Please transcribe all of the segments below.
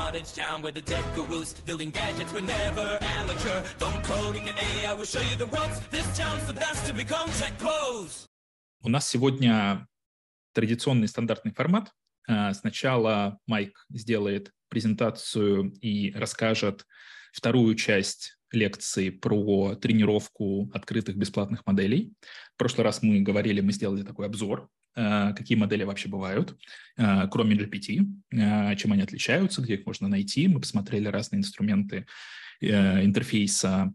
cottage town where the tech gurus building gadgets were never amateur. Don't coding and AI will show you the ropes. This town's the best to become tech pros. У нас сегодня традиционный стандартный формат. Сначала Майк сделает презентацию и расскажет вторую часть лекции про тренировку открытых бесплатных моделей. В прошлый раз мы сделали такой обзор, какие модели вообще бывают, кроме GPT, чем они отличаются, где их можно найти. Мы посмотрели разные инструменты интерфейса,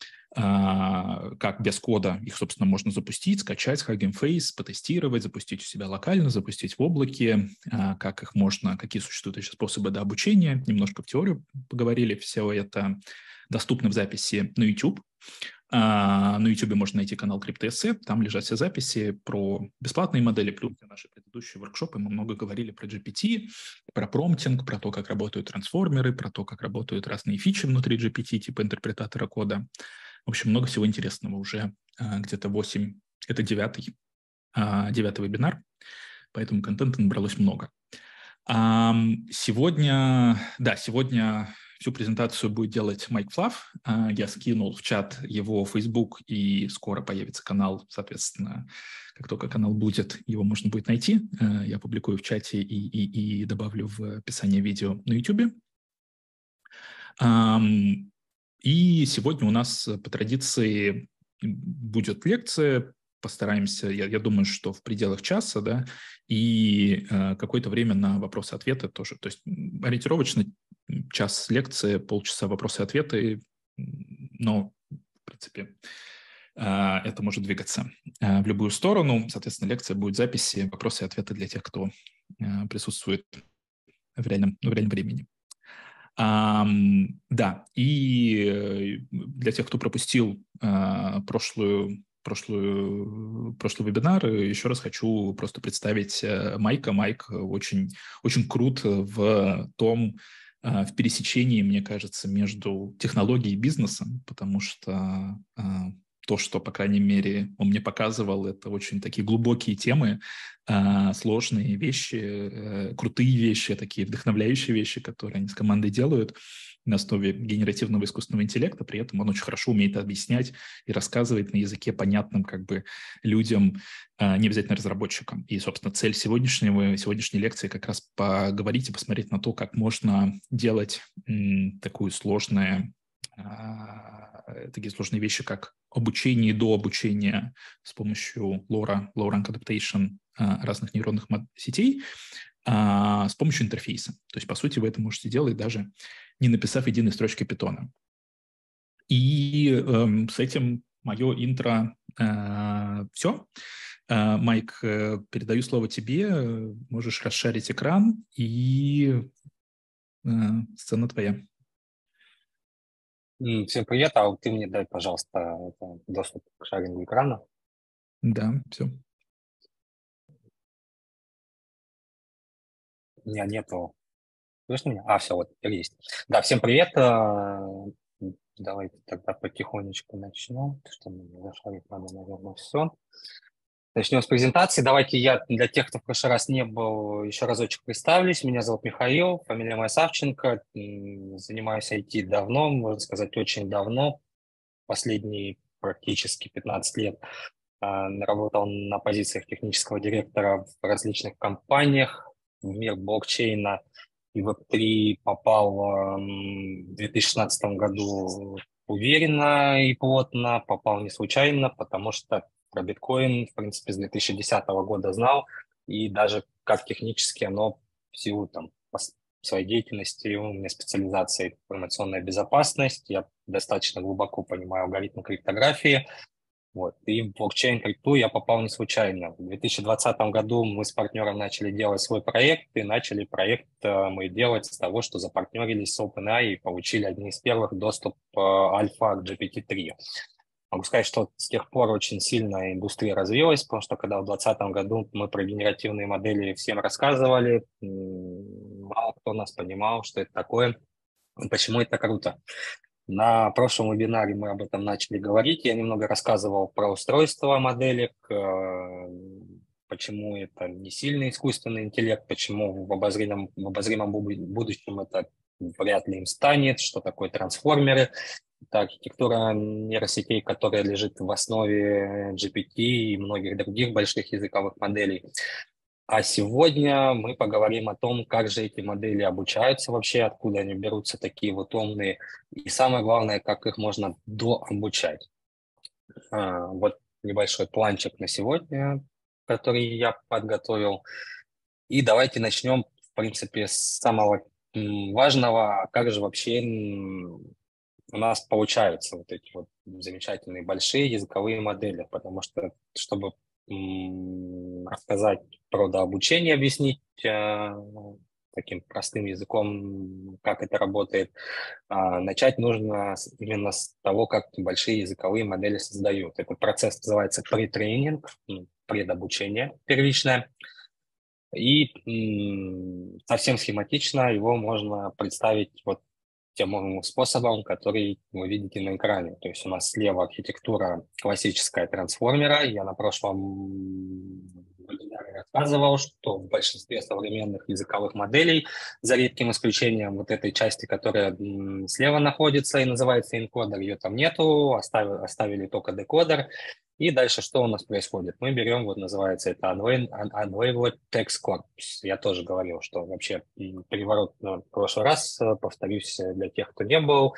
как без кода их, собственно, можно запустить, скачать Hugging Face, потестировать, запустить у себя локально, запустить в облаке, как их можно, какие существуют еще способы обучения. Немножко в теорию поговорили. Все это доступно в записи на YouTube. На YouTube можно найти канал CryptoEsсе, там лежат все записи про бесплатные модели, плюс наши предыдущие воркшопы. Мы много говорили про GPT, про промптинг, про то, как работают трансформеры, про то, как работают разные фичи внутри GPT, типа интерпретатора кода. В общем, много всего интересного уже где-то 8. Это девятый вебинар, поэтому контента набралось много. Сегодня всю презентацию будет делать Майк Флафф. Я скинул в чат его Facebook, и скоро появится канал, соответственно, как только канал будет, его можно будет найти. Я публикую в чате и добавлю в описание видео на YouTube. И сегодня у нас по традиции будет лекция. Постараемся, я думаю, что в пределах часа, да, и какое-то время на вопросы-ответы тоже. То есть ориентировочно час лекции, полчаса вопросы-ответы, но, в принципе, это может двигаться в любую сторону. Соответственно, лекция будет в записи, вопросы-ответы для тех, кто присутствует в реальном времени. Да, и для тех, кто пропустил прошлый вебинар, еще раз хочу просто представить Майка. Майк очень, очень крут в пересечении, мне кажется, между технологией и бизнесом, потому что то, что, по крайней мере, он мне показывал, это очень такие глубокие темы, сложные вещи, крутые вещи, такие вдохновляющие вещи, которые они с командой делают на основе генеративного искусственного интеллекта. При этом он очень хорошо умеет объяснять и рассказывает на языке понятным как бы людям, не обязательно разработчикам. И, собственно, цель сегодняшней лекции как раз поговорить и посмотреть на то, как можно делать такие сложные вещи, как обучение и дообучение с помощью LoRa, Low Rank Adaptation разных нейронных сетей с помощью интерфейса. То есть, по сути, вы это можете делать даже не написав единой строчки питона. И с этим мое интро все. Майк, передаю слово тебе. Можешь расшарить экран, и сцена твоя. Всем привет, а ты мне дай, пожалуйста, доступ к шарингу экрана. Да, все. У меня нету. Слышно меня? Все, вот теперь есть. Да, всем привет. Давайте тогда потихонечку начнем, что мы не зашарить надо, наверное, все. Начнем с презентации. Давайте я для тех, кто в прошлый раз не был, еще разочек представлюсь. Меня зовут Михаил, фамилия моя Савченко. Занимаюсь IT давно, можно сказать, очень давно. Последние практически 15 лет работал на позициях технического директора в различных компаниях. В мир блокчейна и Web3 попал в 2016 году уверенно и плотно, попал не случайно, потому что про биткоин, в принципе, с 2010 года знал, и даже как технически оно в силу своей деятельности, у меня специализация информационная безопасность, я достаточно глубоко понимаю алгоритмы криптографии, вот. И в блокчейн-крипту я попал не случайно. В 2020 году мы с партнером начали делать свой проект, и начали проект мы делать с того, что запартнерились с OpenAI и получили одни из первых доступ альфа к GPT-3. Могу сказать, что с тех пор очень сильно индустрия развилась, потому что когда в 2020 году мы про генеративные модели всем рассказывали, мало кто нас понимал, что это такое, почему это круто. На прошлом вебинаре мы об этом начали говорить. Я немного рассказывал про устройство моделек, почему это не сильный искусственный интеллект, почему в обозримом будущем это вряд ли им станет, что такое трансформеры. Это архитектура нейросетей, которая лежит в основе GPT и многих других больших языковых моделей. А сегодня мы поговорим о том, как же эти модели обучаются вообще, откуда они берутся такие вот умные, и самое главное, как их можно дообучать. Вот небольшой планчик на сегодня, который я подготовил. И давайте начнем, в принципе, с самого важного, как же вообще у нас получаются вот эти вот замечательные большие языковые модели, потому что, чтобы рассказать про дообучение, объяснить таким простым языком, как это работает, начать нужно именно с того, как большие языковые модели создают. Этот процесс называется претренинг, предобучение первичное. И совсем схематично его можно представить вот тем способом, который вы видите на экране. То есть у нас слева архитектура классическая трансформера. Я на прошлом вебинаре рассказывал, что в большинстве современных языковых моделей, за редким исключением вот этой части, которая слева находится и называется энкодер, ее там нету, оставили только декодер. И дальше что у нас происходит? Мы берем, вот называется это Unveiled Text Corpus. Я тоже говорил, что вообще переворот в прошлый раз, повторюсь для тех, кто не был.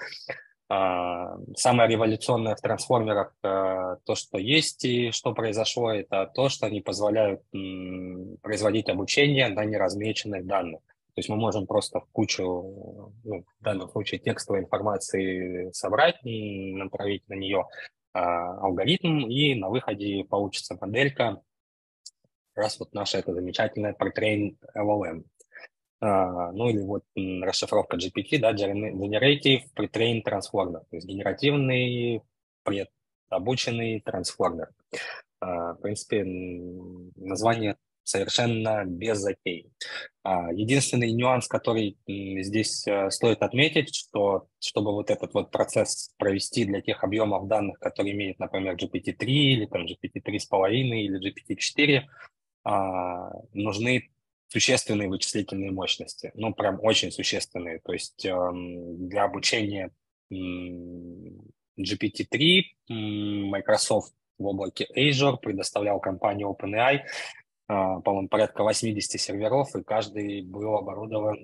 Самое революционное в трансформерах, то, что есть и что произошло, это то, что они позволяют производить обучение на неразмеченных данных. То есть мы можем просто в кучу, в данном случае текстовой информации собрать, направить на нее алгоритм, и на выходе получится моделька, раз вот наша это замечательная Pre-trained LLM. Ну или вот расшифровка GPT, да, Generative Pre-trained Transformer, то есть генеративный предобученный трансформер. В принципе, название совершенно без затей. Единственный нюанс, который здесь стоит отметить, что чтобы вот этот вот процесс провести для тех объемов данных, которые имеет, например, GPT-3 или там GPT-3,5 или GPT-4, нужны существенные вычислительные мощности, ну прям очень существенные. То есть для обучения GPT-3 Microsoft в облаке Azure предоставлял компания OpenAI, по-моему, порядка 80 серверов, и каждый был оборудован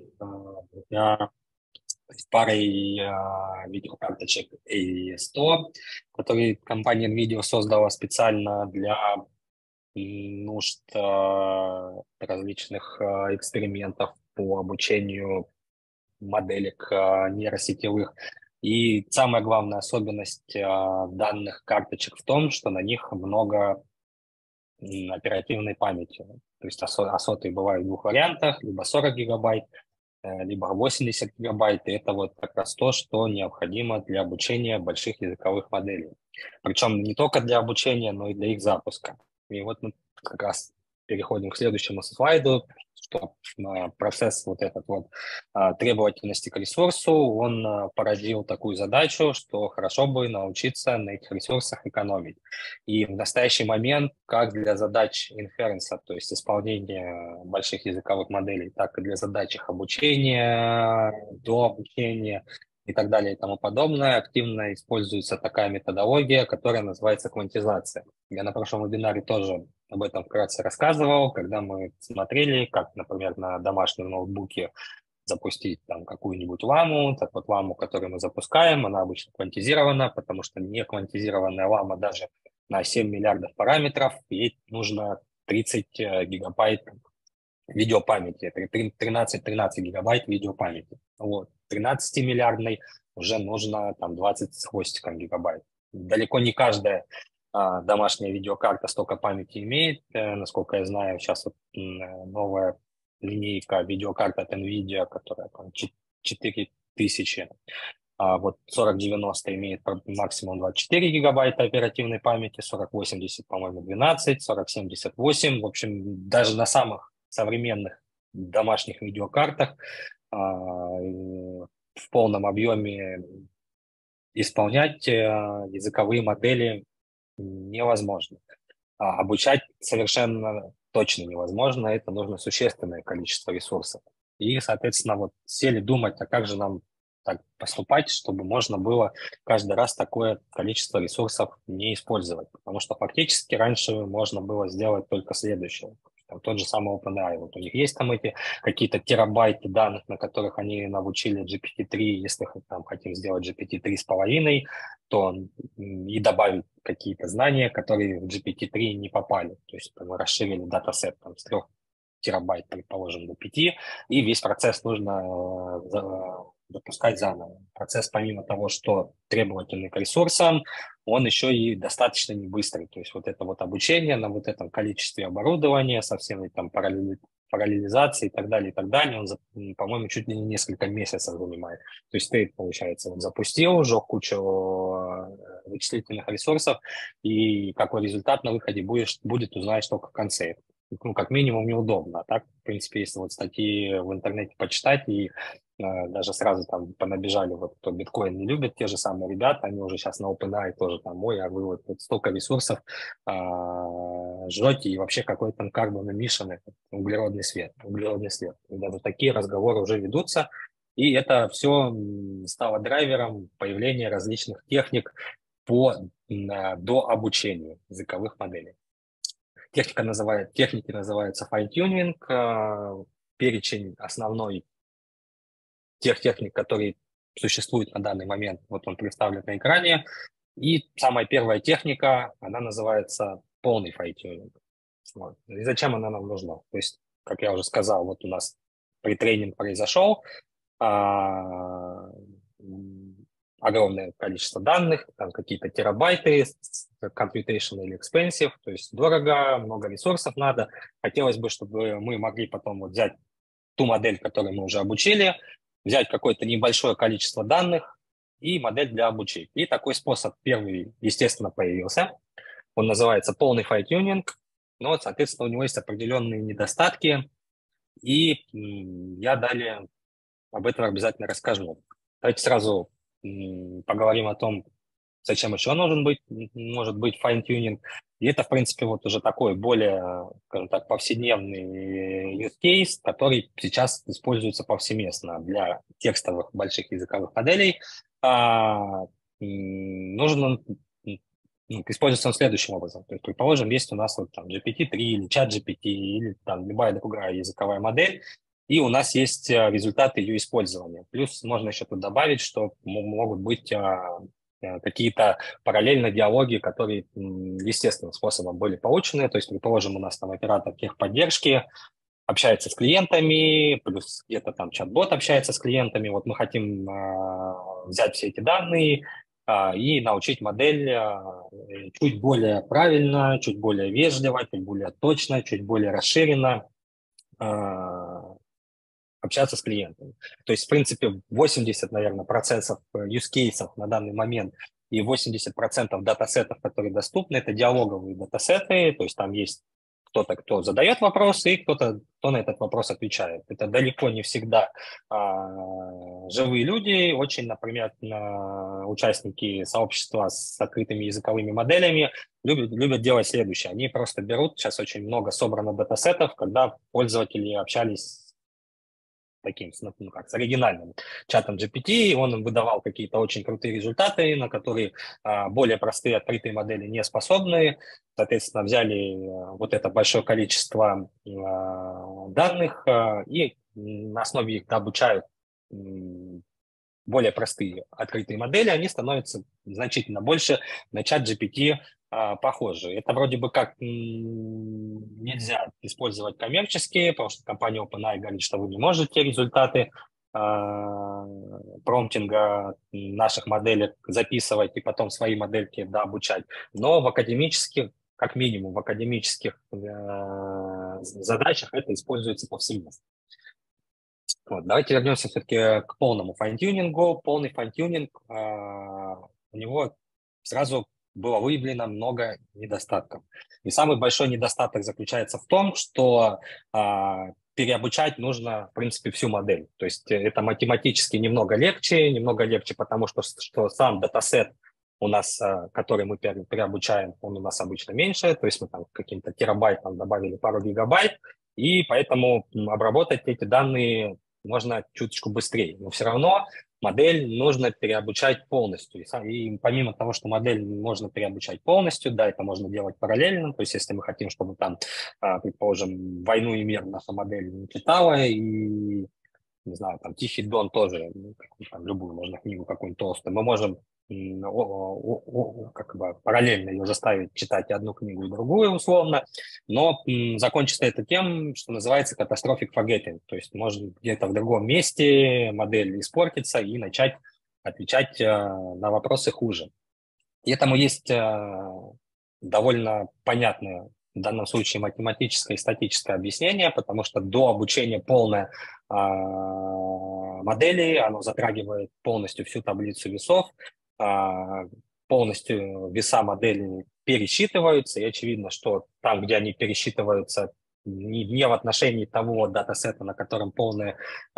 парой видеокарточек A100, которые компания NVIDIA создала специально для нужд различных экспериментов по обучению моделек нейросетевых. И самая главная особенность данных карточек в том, что на них много оперативной памяти. То есть асоты бывают в двух вариантах, либо 40 гигабайт, либо 80 гигабайт. И это вот как раз то, что необходимо для обучения больших языковых моделей. Причем не только для обучения, но и для их запуска. И вот мы как раз переходим к следующему слайду, что процесс вот этот вот требовательности к ресурсу, он породил такую задачу, что хорошо бы научиться на этих ресурсах экономить. И в настоящий момент, как для задач инференса, то есть исполнения больших языковых моделей, так и для задач их обучения, до обучения и так далее и тому подобное, активно используется такая методология, которая называется квантизация. Я на прошлом вебинаре тоже об этом вкратце рассказывал, когда мы смотрели, как, например, на домашнем ноутбуке запустить там какую-нибудь ламу. Так вот, ламу, которую мы запускаем, она обычно квантизирована, потому что не квантизированная лама даже на 7 миллиардов параметров, ей нужно 30 гигабайт видеопамяти, это 13 гигабайт видеопамяти. Вот. 13-миллиардной уже нужно там 20 с хвостиком гигабайт. Далеко не каждая домашняя видеокарта столько памяти имеет. Насколько я знаю, сейчас вот новая линейка видеокарт от NVIDIA, которая там 4000, вот 4090 имеет максимум 24 гигабайта оперативной памяти, 4080, по-моему, 12, 4070 8. В общем, даже на самых современных домашних видеокартах в полном объеме исполнять языковые модели невозможно. Обучать совершенно точно невозможно, это нужно существенное количество ресурсов. И, соответственно, вот сели думать, а как же нам так поступать, чтобы можно было каждый раз такое количество ресурсов не использовать. Потому что фактически раньше можно было сделать только следующее. Там тот же самый OpenAI. Вот у них есть там эти какие-то терабайты данных, на которых они научили GPT-3. Если там хотим сделать GPT-3,5, то и добавить какие-то знания, которые в GPT-3 не попали. То есть мы расширили датасет там, с 3 терабайт, предположим, до 5, и весь процесс нужно запускать заново. Процесс, помимо того, что требовательный к ресурсам, он еще и достаточно не быстрый. То есть вот это вот обучение на вот этом количестве оборудования со всеми там параллелизацией и так далее, он, по-моему, чуть ли не несколько месяцев занимает. То есть ты, получается, вот запустил уже кучу вычислительных ресурсов, и какой результат на выходе будет узнаешь только в конце. Ну, как минимум, неудобно. А так, в принципе, если вот статьи в интернете почитать и даже сразу там понабежали, вот кто биткоин не любит, те же самые ребята, они уже сейчас на OpenAI тоже там, ой, а вы вот столько ресурсов жжете, и вообще какой там carbon emission, углеродный след. И даже такие разговоры уже ведутся, и это все стало драйвером появления различных техник по дообучению языковых моделей. Техники называются fine-tuning, перечень основной тех техник, которые существуют на данный момент, вот он представлен на экране. И самая первая техника, она называется полный fine-tuning. Вот. И зачем она нам нужна? То есть, как я уже сказал, вот у нас претренинг произошел, огромное количество данных, там какие-то терабайты, computation или expensive, то есть дорого, много ресурсов надо. Хотелось бы, чтобы мы могли потом вот взять ту модель, которую мы уже обучили, взять какое-то небольшое количество данных и модель для обучения. И такой способ первый, естественно, появился. Он называется полный fine-tuning, но, соответственно, у него есть определенные недостатки, и я далее об этом обязательно расскажу. Давайте сразу поговорим о том, зачем еще может быть fine-tuning. И это, в принципе, вот уже такой более, скажем так, повседневный use case, который сейчас используется повсеместно для текстовых больших языковых моделей. Нужен используется он следующим образом. То есть, предположим, есть у нас вот там GPT-3 или ChatGPT или там любая другая языковая модель, и у нас есть результаты ее использования. Плюс можно еще тут добавить, что могут быть какие-то параллельно диалоги, которые естественным способом были получены. То есть, предположим, у нас там оператор техподдержки общается с клиентами, плюс где-то там чат-бот общается с клиентами. Вот мы хотим взять все эти данные и научить модель чуть более правильно, чуть более вежливо, чуть более точно, чуть более расширенно общаться с клиентами. То есть, в принципе, 80, наверное, процентов use cases на данный момент и 80% датасетов, которые доступны, это диалоговые датасеты, то есть там есть кто-то, кто задает вопросы, и кто-то, кто на этот вопрос отвечает. Это далеко не всегда живые люди. Очень, например, участники сообщества с открытыми языковыми моделями любят делать следующее. Они просто берут, сейчас очень много собрано датасетов, когда пользователи общались таким, ну, как с оригинальным чатом GPT, он выдавал какие-то очень крутые результаты, на которые более простые открытые модели не способны. Соответственно, взяли вот это большое количество данных и на основе их обучают более простые открытые модели, они становятся значительно больше на чат GPT похожи. Это вроде бы как нельзя использовать коммерческие, потому что компания OpenAI говорит, что вы не можете результаты промптинга наших моделей записывать и потом свои модельки дообучать. Но в академических, как минимум в академических задачах это используется повсеместно. Вот, давайте вернемся все-таки к полному файн-тюнингу. Полный файн-тюнинг, у него сразу было выявлено много недостатков. И самый большой недостаток заключается в том, что переобучать нужно, в принципе, всю модель. То есть это математически немного легче, потому что сам датасет у нас, который мы переобучаем, он у нас обычно меньше, то есть мы там каким-то терабайтам добавили пару гигабайт, и поэтому обработать эти данные можно чуточку быстрее. Но все равно модель нужно переобучать полностью. И помимо того, что модель можно переобучать полностью, да, это можно делать параллельно. То есть если мы хотим, чтобы там, предположим, «Войну и мир» наша модель не читала, и, не знаю, там «Тихий Дон» тоже, там, любую можно книгу какую-нибудь толстую, мы можем как бы параллельно ее заставить читать и одну книгу, и другую условно, но закончится это тем, что называется catastrophic forgetting, то есть может где-то в другом месте модель испортится и начать отвечать на вопросы хуже. И этому есть довольно понятное в данном случае математическое и статическое объяснение, потому что до обучения полной модели оно затрагивает полностью всю таблицу весов, полностью веса модели пересчитываются, и очевидно, что там, где они пересчитываются, не в отношении того датасета, на котором полное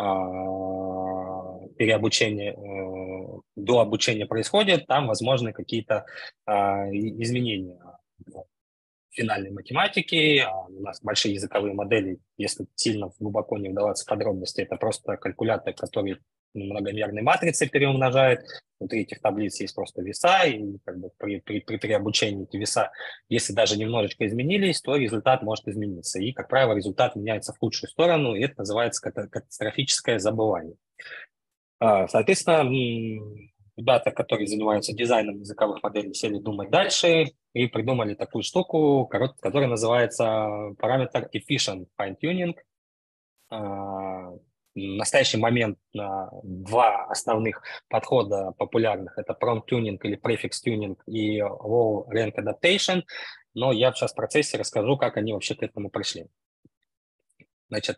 переобучение, до обучения происходит, там возможны какие-то изменения финальной математики. У нас большие языковые модели, если сильно глубоко не вдаваться в подробности, это просто калькулятор, который многомерные матрицы переумножает. Внутри этих таблиц есть просто веса, и как бы при переобучении эти веса, если даже немножечко изменились, то результат может измениться. И, как правило, результат меняется в худшую сторону, и это называется катастрофическое забывание. Соответственно, ребята, которые занимаются дизайном языковых моделей, сели думать дальше и придумали такую штуку, которая называется параметр efficient fine-tuning. В настоящий момент два основных подхода популярных – это prompt-tuning или prefix-tuning и low-rank adaptation, но я сейчас в процессе расскажу, как они вообще к этому пришли. Значит,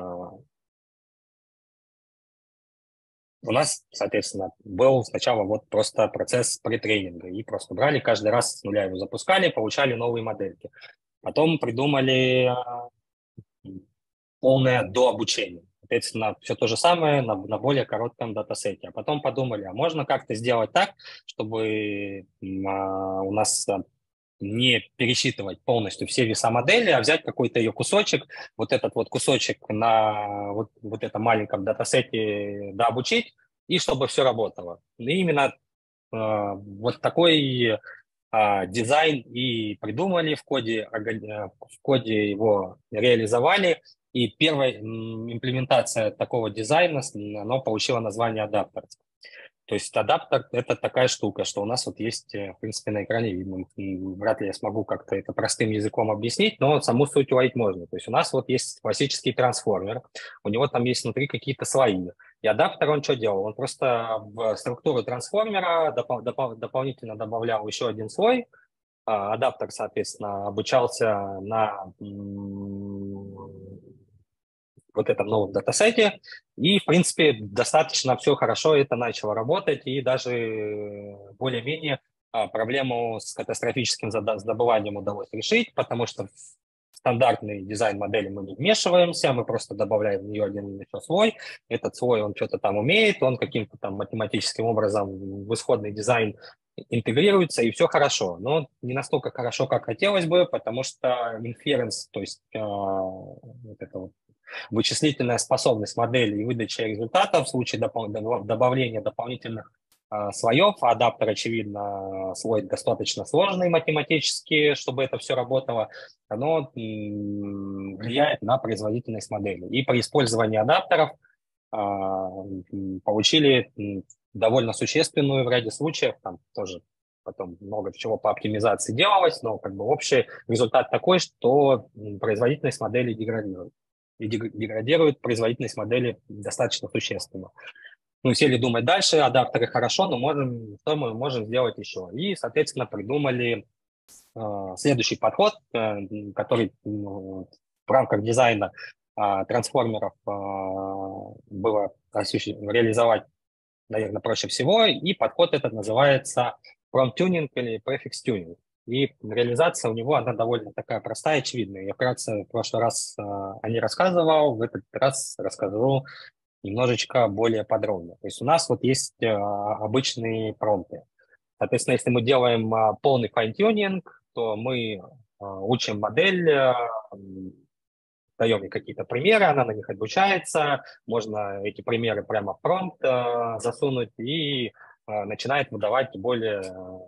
у нас, соответственно, был сначала вот просто процесс претренинга, и просто брали, каждый раз с нуля его запускали, получали новые модельки. Потом придумали полное дообучение. Соответственно, все то же самое на более коротком датасете. А потом подумали, а можно как-то сделать так, чтобы у нас не пересчитывать полностью все веса модели, а взять какой-то ее кусочек, вот этот вот кусочек на вот этом маленьком датасете дообучить, и чтобы все работало. И именно вот такой дизайн и придумали в коде его реализовали. И первая имплементация такого дизайна, она получила название адаптер. То есть адаптер – это такая штука, что у нас вот есть, в принципе, на экране видно. Вряд ли я смогу как-то это простым языком объяснить, но саму суть уловить можно. То есть у нас вот есть классический трансформер, у него там есть внутри какие-то слои. И адаптер, он что делал? Он просто в структуру трансформера дополнительно добавлял еще один слой. Адаптер, соответственно, обучался на вот этом новом датасете, и, в принципе, достаточно все хорошо это начало работать, и даже более-менее проблему с катастрофическим забыванием удалось решить, потому что в стандартный дизайн модели мы не вмешиваемся, мы просто добавляем в нее один еще слой, этот слой, он что-то там умеет, он каким-то там математическим образом в исходный дизайн интегрируется, и все хорошо, но не настолько хорошо, как хотелось бы, потому что inference, то есть вот это вот вычислительная способность модели и выдача результата в случае добавления дополнительных слоев. Адаптер, очевидно, слой достаточно сложный математически, чтобы это все работало. Оно влияет на производительность модели. И при использовании адаптеров получили довольно существенную в ряде случаев, там тоже потом много чего по оптимизации делалось, но как бы общий результат такой, что производительность модели деградирует. И деградирует производительность модели достаточно существенно. Ну, сели думать дальше, адаптеры хорошо, но что мы можем сделать еще? И, соответственно, придумали следующий подход, который в рамках дизайна трансформеров было реализовать, наверное, проще всего. И подход этот называется prompt-tuning или prefix-tuning. И реализация у него, она довольно такая простая, очевидная. Я вкратце в прошлый раз о ней рассказывал, в этот раз расскажу немножечко более подробно. То есть у нас вот есть обычные промпты. Соответственно, если мы делаем полный fine-tuning, то мы учим модель даем ей какие-то примеры, она на них обучается, можно эти примеры прямо в промпт засунуть и начинает выдавать более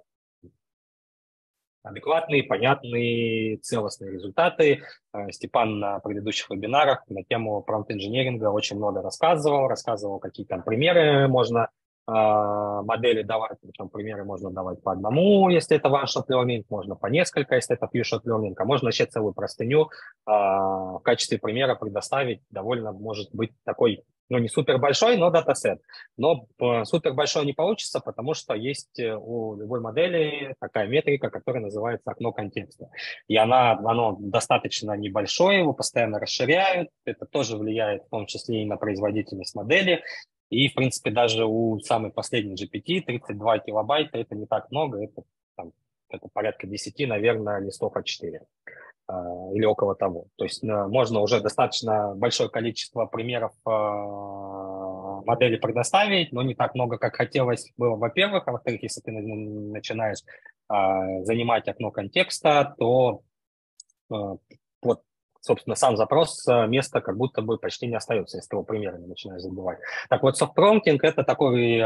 адекватные, понятные, целостные результаты. Степан на предыдущих вебинарах на тему промпт-инженеринга очень много рассказывал, какие там примеры можно модели давать, причем примеры можно давать по одному, если это one-shot learning, можно по несколько, если это few-shot learning, а можно вообще целую простыню в качестве примера предоставить. Довольно может быть такой, ну, не супер большой, но датасет. Но супер большой не получится, потому что есть у любой модели такая метрика, которая называется окно контекста. И оно достаточно небольшое, его постоянно расширяют. Это тоже влияет в том числе и на производительность модели. И, в принципе, даже у самой последней GPT 32 килобайта это не так много, это порядка 10, наверное, листов А4 или около того. То есть можно уже достаточно большое количество примеров модели предоставить, но не так много, как хотелось было, во-первых. А во-вторых, если ты начинаешь занимать окно контекста, то вот, собственно, сам запрос, места как будто бы почти не остается, если ты его примерами начинаешь забывать. Так вот, софт-промптинг – это такой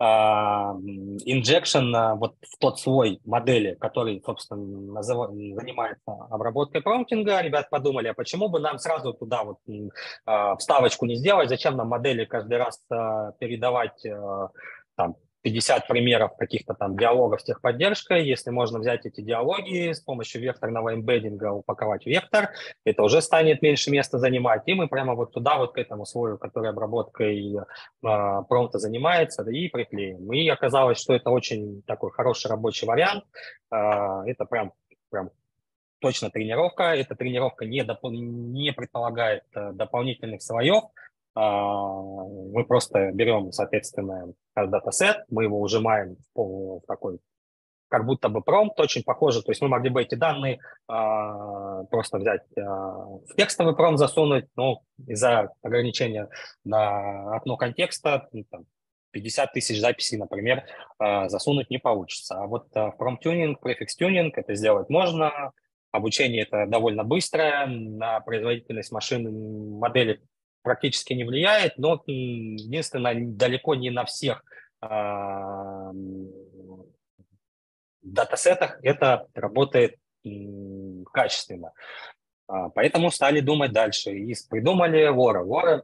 инжекшн вот в тот слой модели, который, собственно, занимается обработкой промптинга. Ребят подумали, а почему бы нам сразу туда вот вставочку не сделать, зачем нам модели каждый раз передавать там 50 примеров каких-то там диалогов с техподдержкой, если можно взять эти диалоги с помощью векторного эмбеддинга, упаковать в вектор, это уже станет меньше места занимать, и мы прямо вот туда, вот к этому слою, который обработкой промпта занимается, и приклеим. И оказалось, что это очень такой хороший рабочий вариант, это прям точно тренировка, эта тренировка не предполагает дополнительных слоев. Мы просто берем, соответственно, датасет, мы его ужимаем в такой, как будто бы промпт, очень похоже. То есть мы могли бы эти данные просто взять в текстовый промпт засунуть, но из-за ограничения на окно контекста, 50 тысяч записей, например, засунуть не получится. А вот в промпт-тюнинг, префикс-тюнинг это сделать можно. Обучение это довольно быстрое, на производительность машины модели практически не влияет, но единственное, далеко не на всех датасетах это работает качественно. Поэтому стали думать дальше и придумали Вора.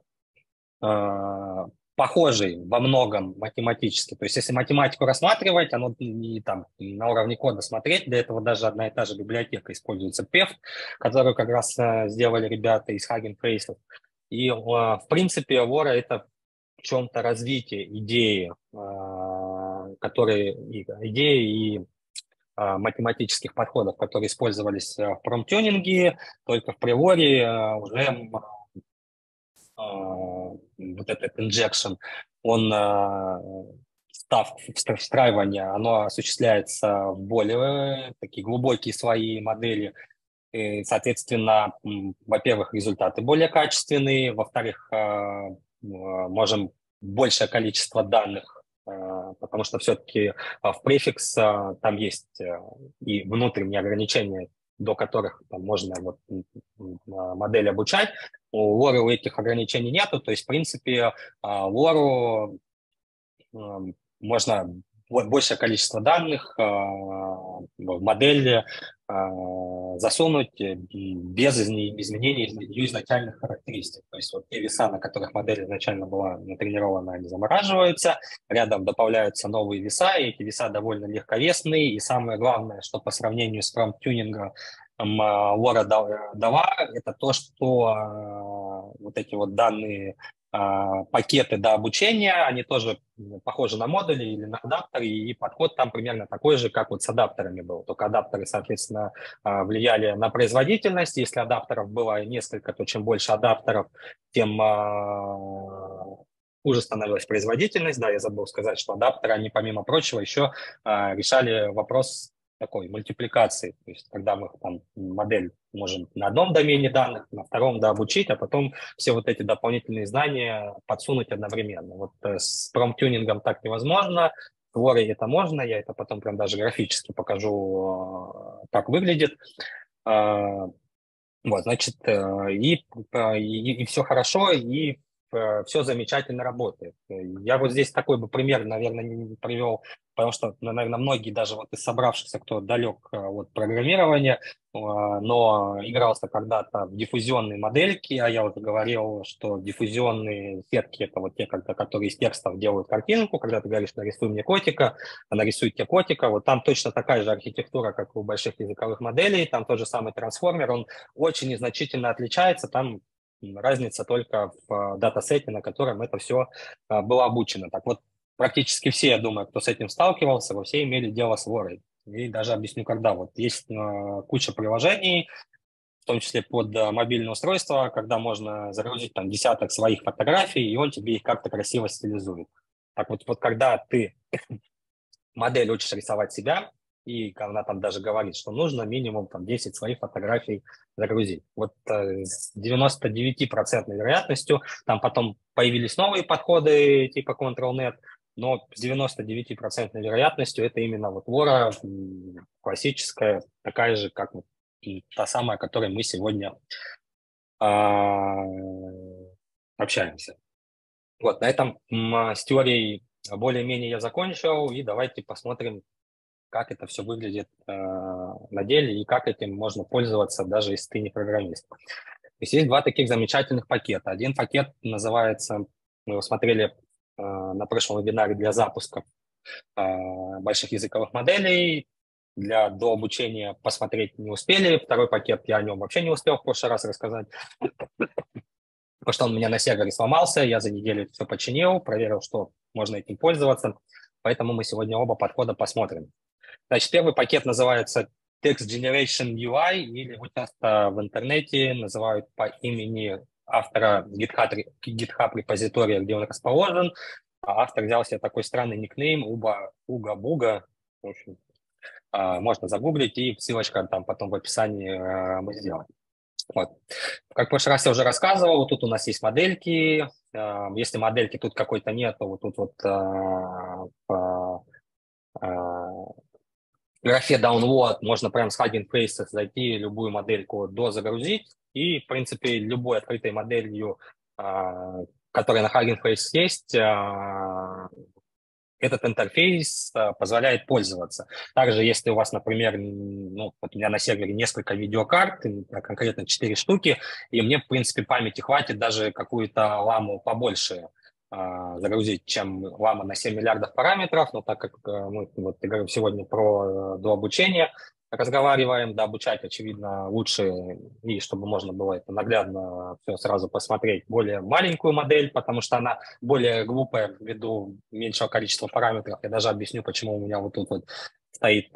Похожий во многом математически. То есть если математику рассматривать, оно не там на уровне кода смотреть, для этого даже одна и та же библиотека используется PEF, которую как раз сделали ребята из Hugging Face. И, в принципе, Вора – это в чем-то развитие идеи, идеи и математических подходов, которые использовались в промптюнинге, только в приоре уже вот этот injection, встраивание, оно осуществляется в более такие глубокие слои модели. И, соответственно, во-первых, результаты более качественные, во-вторых, можем большее количество данных, потому что все-таки в префикс там есть и внутренние ограничения, до которых там можно модель обучать. У Лоры у этих ограничений нету, то есть, в принципе, Лору можно большее количество данных в модель засунуть без изменения ее изначальных характеристик. То есть вот те веса, на которых модель изначально была натренирована, они замораживаются, рядом добавляются новые веса, и эти веса довольно легковесные, и самое главное, что по сравнению с промпт-тюнингом Лора дала, это то, что вот эти вот данные пакеты до обучения, они тоже похожи на модули или на адаптеры, и подход там примерно такой же, как вот с адаптерами был. Только адаптеры, соответственно, влияли на производительность. Если адаптеров было несколько, то чем больше адаптеров, тем хуже становилась производительность. Да, я забыл сказать, что адаптеры, они, помимо прочего, еще решали вопрос такой мультипликации, то есть когда мы там модель можем на одном домене данных, на втором дообучить, а потом все вот эти дополнительные знания подсунуть одновременно. Вот с промптюнингом так невозможно, в Воре это можно, я это потом прям даже графически покажу, как выглядит. Вот, значит, и все хорошо, и все замечательно работает. Я вот здесь такой бы пример, наверное, не привел, потому что, наверное, многие даже вот из собравшихся, кто далек от программирования, но игрался когда-то в диффузионные модельки, а я уже говорил, что диффузионные сетки – это вот те, которые из текстов делают картинку, когда ты говоришь, нарисуй мне котика, она рисует тебе котика, вот там точно такая же архитектура, как у больших языковых моделей, там тот же самый трансформер, он очень незначительно отличается, там разница только в датасете, на котором это все было обучено. Так вот, практически все, я думаю, кто с этим сталкивался, во все имели дело с ворой. И даже объясню, когда. Вот есть куча приложений, в том числе под мобильное устройство, когда можно загрузить там десяток своих фотографий, и он тебе их как-то красиво стилизует. Так вот когда ты модель учишь рисовать себя, и она там даже говорит, что нужно минимум там 10 своих фотографий загрузить. Вот с 99% вероятностью, там потом появились новые подходы типа Control-Net, но с 99% вероятностью это именно вот Вора классическая, такая же, как вот та самая, о которой мы сегодня а, общаемся. Вот, на этом с теорией более-менее я закончил, и давайте посмотрим, как это все выглядит на деле и как этим можно пользоваться, даже если ты не программист. То есть два таких замечательных пакета. Один пакет называется, мы его смотрели на прошлом вебинаре для запуска больших языковых моделей. Для дообучения посмотреть не успели. Второй пакет я о нем вообще не успел в прошлый раз рассказать, потому что он у меня на сервере сломался, я за неделю все починил, проверил, что можно этим пользоваться. Поэтому мы сегодня оба подхода посмотрим. Значит, первый пакет называется Text Generation UI, или его часто в интернете называют по имени автора GitHub репозитория, где он расположен. А автор взял себе такой странный никнейм Уга-Буга. В общем, можно загуглить, и ссылочка там потом в описании мы сделаем. Вот. Как в прошлый раз я уже рассказывал, вот тут у нас есть модельки. Если модельки тут какой-то нет, то вот тут вот в графе download можно прямо с Hugging Face зайти, любую модельку дозагрузить, и, в принципе, любой открытой моделью, которая на Hugging Face есть, этот интерфейс позволяет пользоваться. Также, если у вас, например, ну, вот у меня на сервере несколько видеокарт, конкретно 4 штуки, и мне, в принципе, памяти хватит даже какую-то ламу побольше загрузить, чем лама на 7 миллиардов параметров, но так как мы вот, говорим сегодня про дообучение, разговариваем, да, обучать, очевидно, лучше, и чтобы можно было это наглядно все сразу посмотреть, более маленькую модель, потому что она более глупая ввиду меньшего количества параметров. Я даже объясню, почему у меня вот тут вот стоит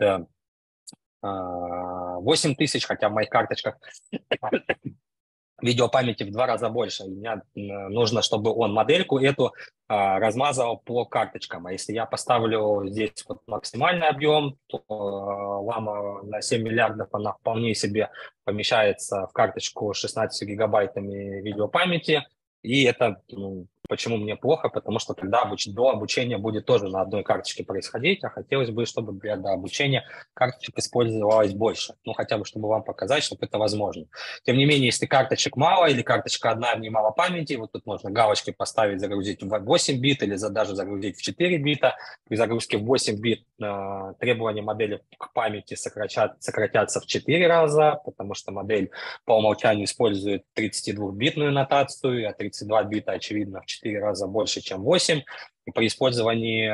8000, хотя в моих карточках видеопамяти в 2 раза больше. Мне нужно, чтобы он модельку эту размазывал по карточкам. А если я поставлю здесь вот максимальный объем, то лама на 7 миллиардов, она вполне себе помещается в карточку с 16 гигабайтами видеопамяти. И это почему мне плохо, потому что тогда до обучения будет тоже на одной карточке происходить, а хотелось бы, чтобы для обучения карточек использовалось больше. Ну, хотя бы, чтобы вам показать, что это возможно. Тем не менее, если карточек мало или карточка одна, в ней мало памяти, вот тут можно галочки поставить, загрузить в 8 бит или даже загрузить в 4 бита. При загрузке в 8 бит требования модели к памяти сократятся в 4 раза, потому что модель по умолчанию использует 32-битную нотацию, а 32 бита, очевидно, в 4 раза больше, чем 8. И при использовании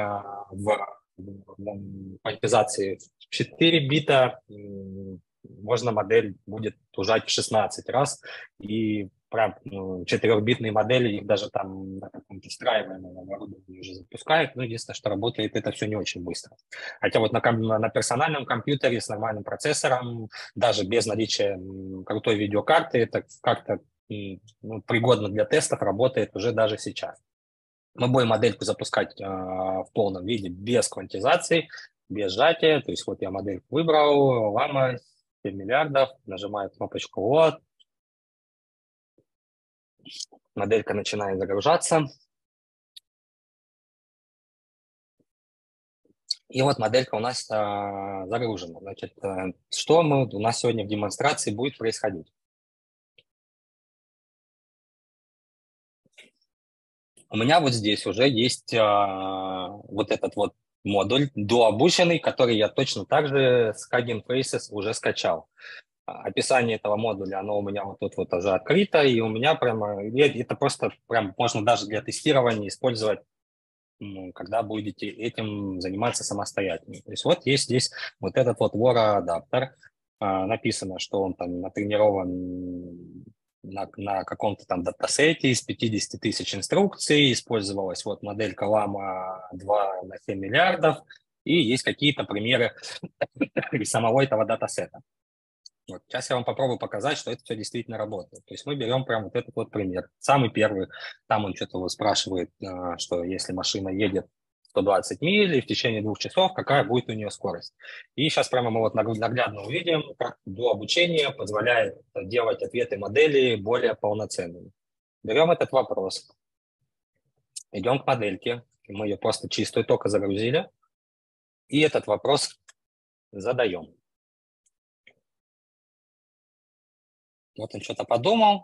в памятизации в 4 бита можно модель будет ужать в 16 раз, и прям 4-битные модели, их даже там на каком-то встраиваемом оборудовании уже запускают, но единственное, что работает это все не очень быстро. Хотя вот на персональном компьютере с нормальным процессором, даже без наличия крутой видеокарты, это как-то пригодно для тестов, работает уже даже сейчас. Мы будем модельку запускать в полном виде, без квантизации, без сжатия. То есть вот я модельку выбрал, лама 7 миллиардов, нажимаю кнопочку «Вот». Моделька начинает загружаться. И вот моделька у нас загружена. Значит, что у нас сегодня в демонстрации будет происходить? у меня вот здесь уже есть вот этот вот модуль дообученный, который я точно так же с Hugging Faces уже скачал. Описание этого модуля, оно у меня вот тут вот уже открыто, и у меня прямо, это просто прям можно даже для тестирования использовать, когда будете этим заниматься самостоятельно. То есть вот есть здесь вот этот вот WORA-адаптер, написано, что он там натренирован на каком-то там датасете из 50 тысяч инструкций, использовалась вот моделька Llama 2 на 7 миллиардов, и есть какие-то примеры из самого этого датасета. Вот. Сейчас я вам попробую показать, что это все действительно работает. То есть мы берем прям вот этот вот пример. Самый первый, там он что-то спрашивает, что если машина едет 120 миль и в течение 2 часов, какая будет у нее скорость. И сейчас прямо мы вот наглядно увидим, как до обучения позволяет делать ответы модели более полноценными. Берем этот вопрос, идем к модельке, мы ее просто чистую только загрузили, и этот вопрос задаем. Вот он что-то подумал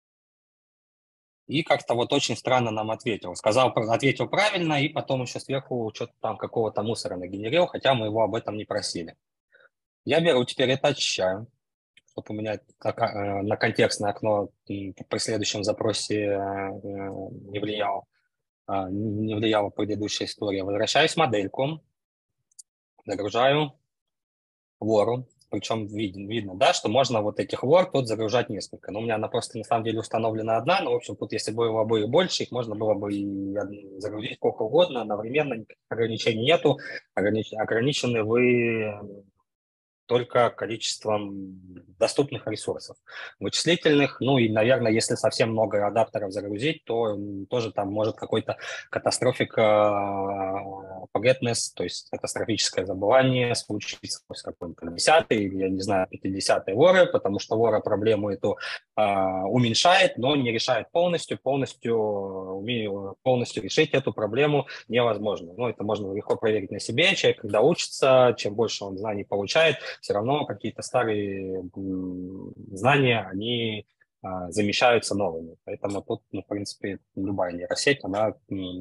и как-то вот очень странно нам ответил. Ответил правильно, и потом еще сверху что-то там какого-то мусора нагенерил, хотя мы его об этом не просили. Я беру теперь это, очищаю, чтобы у меня на контекстное окно при следующем запросе не влияла предыдущая история. Возвращаюсь в модельку, загружаю вору. Причем видно, да, что можно вот этих вор тут загружать несколько. Но у меня она просто на самом деле установлена одна. Но, в общем, тут если было бы больше, их можно было бы и загрузить сколько угодно. Одновременно никаких ограничений нету. Ограничены вы только количеством доступных ресурсов вычислительных. Ну и, наверное, если совсем много адаптеров загрузить, то тоже там может какой-то катастрофик forgetness, то есть катастрофическое забывание случиться с какой-то 10-й или, я не знаю, 50-й воры, потому что вора проблему эту уменьшает, но не решает полностью. Полностью решить эту проблему невозможно. Ну, это можно легко проверить на себе. Человек, когда учится, чем больше он знаний получает, все равно какие-то старые знания, они замещаются новыми. Поэтому тут, в принципе, любая нейросеть, она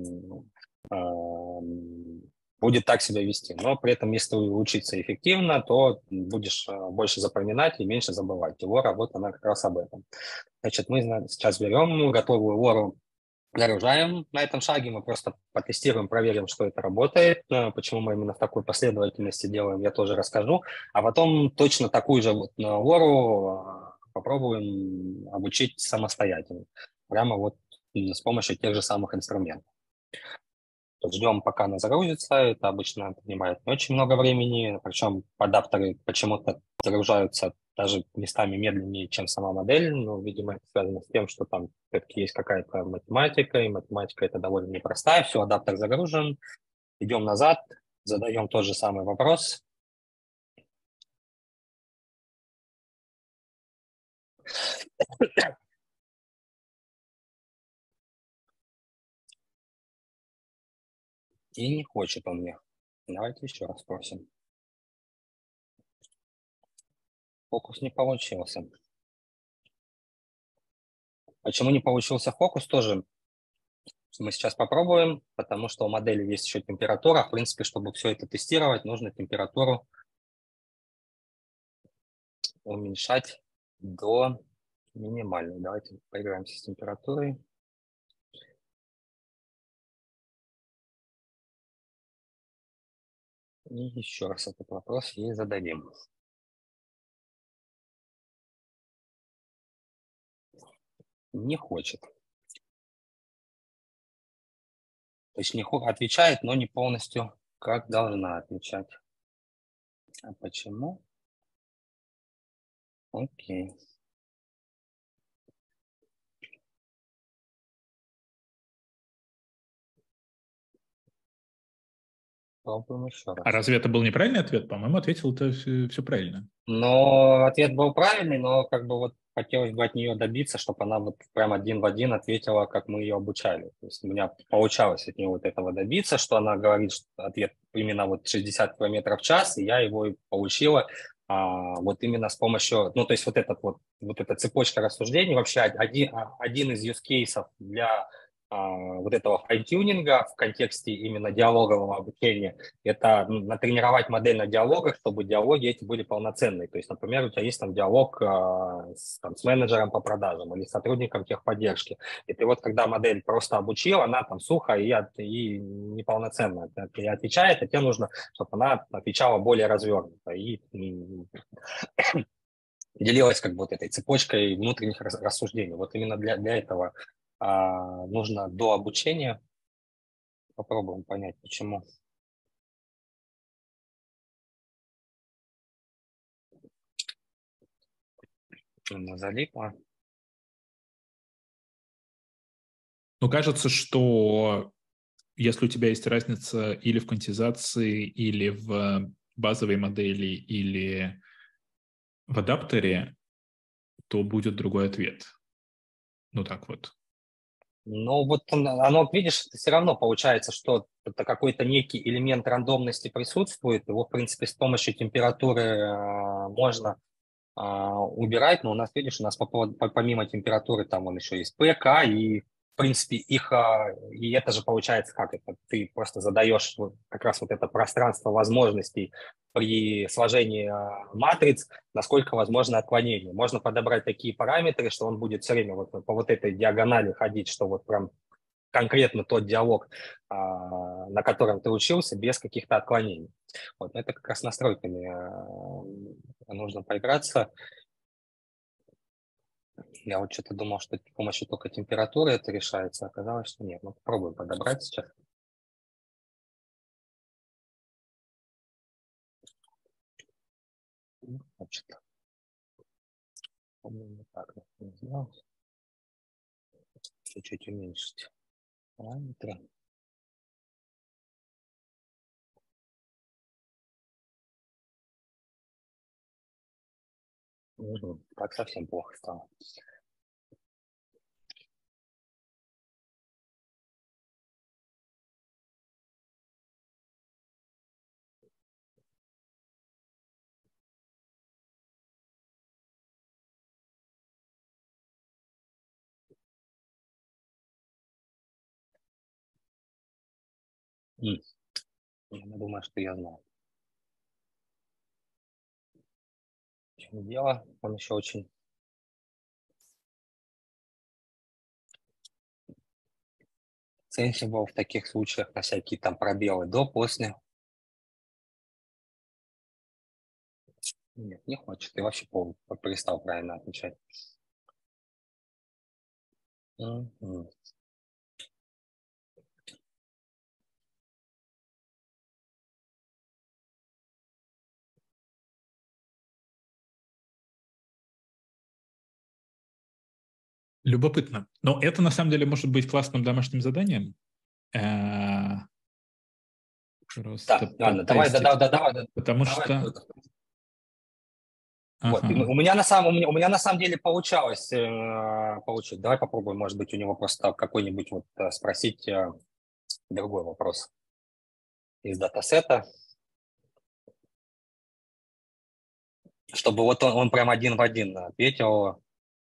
будет так себя вести. Но при этом, если учиться эффективно, то будешь больше запоминать и меньше забывать. И Вора, вот она как раз об этом. Значит, мы сейчас берем готовую Вору, загружаем на этом шаге, мы просто потестируем, проверим, что это работает, почему мы именно в такой последовательности делаем, я тоже расскажу, а потом точно такую же вот вору попробуем обучить самостоятельно, прямо вот с помощью тех же самых инструментов. Ждем, пока она загрузится, это обычно занимает не очень много времени, причем адаптеры почему-то загружаются даже местами медленнее, чем сама модель, но, видимо, это связано с тем, что там все-таки есть какая-то математика, и математика это довольно непростая, все, адаптер загружен, идем назад, задаем тот же самый вопрос. И не хочет он мне. Давайте еще раз спросим. Фокус не получился. Почему не получился фокус, тоже мы сейчас попробуем, потому что у модели есть еще температура. В принципе, чтобы все это тестировать, нужно температуру уменьшать до минимальной. Давайте поиграемся с температурой. И еще раз этот вопрос ей зададим. Не хочет. То есть отвечает, но не полностью, как должна отвечать. А почему? Окей. Пробуем еще раз. А разве это был неправильный ответ? По-моему, ответил это все правильно. Но ответ был правильный, но как бы вот хотелось бы от нее добиться, чтобы она вот прям один в один ответила, как мы ее обучали. То есть у меня получалось от нее вот этого добиться, что она говорит, что ответ именно вот 60 км в час, и я его и получила вот именно с помощью, ну то есть вот эта цепочка рассуждений, вообще один из use cases для вот этого файн-тюнинга в контексте именно диалогового обучения, это натренировать модель на диалогах, чтобы диалоги эти были полноценные. То есть, например, у тебя есть там диалог с менеджером по продажам или сотрудником техподдержки. И ты вот, когда модель просто обучил, она там сухо и неполноценно отвечает, и тебе нужно, чтобы она отвечала более развернуто и делилась как бы вот этой цепочкой внутренних рассуждений. Вот именно для этого нужно до обучения. Попробуем понять, почему. Она залипла. Ну, кажется, что если у тебя есть разница или в квантизации, или в базовой модели, или в адаптере, то будет другой ответ. Ну, так вот. Ну, вот оно, видишь, все равно получается, что это какой-то некий элемент рандомности присутствует. Его, в принципе, с помощью температуры можно убирать. Но у нас, видишь, у нас помимо температуры там он еще есть ПК, и, в принципе, и это же получается как это? Ты просто задаешь как раз вот это пространство возможностей при сложении матриц, насколько возможно отклонение. Можно подобрать такие параметры, что он будет все время вот по вот этой диагонали ходить, что вот прям конкретно тот диалог, на котором ты учился, без каких-то отклонений. Вот это как раз настройками нужно поиграться. Я вот что-то думал, что с помощью только температуры это решается, оказалось, что нет. Ну, попробуем подобрать сейчас. Значит, по-моему, так не сделать. Чуть-чуть уменьшить параметры. Так совсем плохо стало. Я думаю, что я знаю. В чем дело? Он еще очень sensible в таких случаях на всякие там пробелы до-после. Нет, не хочет. И вообще перестал правильно отвечать. Любопытно. Но это, на самом деле, может быть классным домашним заданием. Просто Да, ладно, давай. Потому что... Вот. Ага. У меня на самом деле получалось получить. Давай попробуем, может быть, у него просто какой-нибудь вот спросить другой вопрос из датасета, чтобы вот он прям один в один ответил.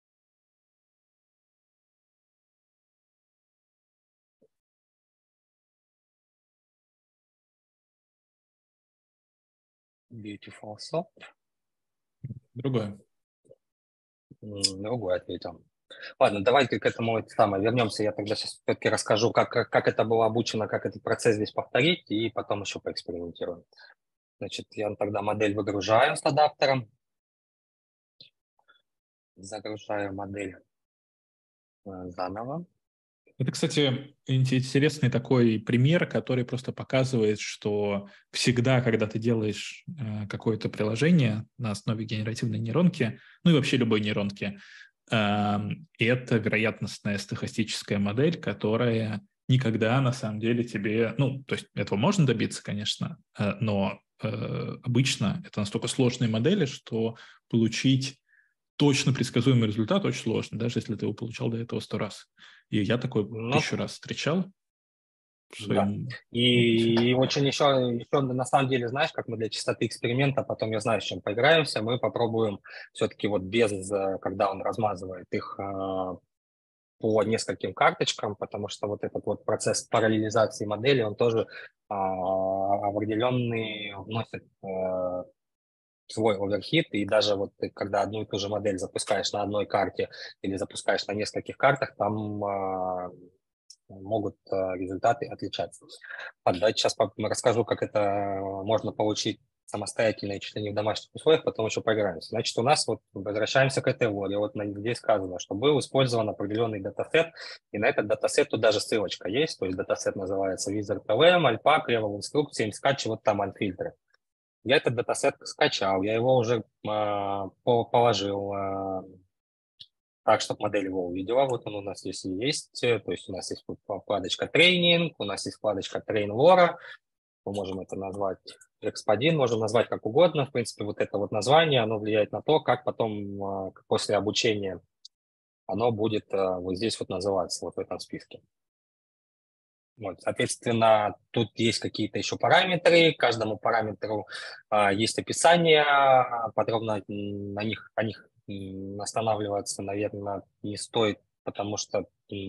Beautiful soft. Другое. Другой ответил. Ладно, давайте к этому вернемся. Я тогда сейчас все-таки расскажу, как это было обучено, как этот процесс здесь повторить, и потом еще поэкспериментируем. Значит, я тогда модель выгружаю с адаптером. Загружаю модель заново. Это, кстати, интересный такой пример, который просто показывает, что всегда, когда ты делаешь какое-то приложение на основе генеративной нейронки, ну и вообще любой нейронки, это вероятностная стохастическая модель, которая никогда на самом деле тебе... Ну, то есть этого можно добиться, конечно, но обычно это настолько сложные модели, что получить точно предсказуемый результат очень сложно, даже если ты его получал до этого 100 раз. И я такой 1000 раз встречал в своем Да. И очень еще на самом деле, знаешь, как мы для чистоты эксперимента, потом я знаю, с чем поиграемся, мы попробуем все-таки вот без, когда он размазывает их по нескольким карточкам, потому что вот этот вот процесс параллелизации модели, он тоже определенный вносит свой оверхит, и даже вот ты, когда одну и ту же модель запускаешь на одной карте или запускаешь на нескольких картах, там могут результаты отличаться. Ладно, давайте сейчас расскажу, как это можно получить самостоятельно и чуть ли не в домашних условиях, потом еще поиграемся. Значит, у нас вот возвращаемся к этой лоре. Вот здесь сказано, что был использован определенный датасет, и на этот датасет тут даже ссылочка есть, то есть датасет называется Wizard LM, Alpaca, Level инструкции, скачивай вот там анфильтры. Я этот датасет скачал, я его уже положил так, чтобы модель его увидела. Вот он у нас здесь и есть. То есть у нас есть вкладочка тренинг, у нас есть вкладочка train Lora. Мы можем это назвать Exp1, можем назвать как угодно. В принципе, вот это вот название, оно влияет на то, как потом после обучения оно будет вот здесь вот называться, вот в этом списке. Вот, соответственно, тут есть какие-то еще параметры, каждому параметру есть описание, подробно о них останавливаться, наверное, не стоит, потому что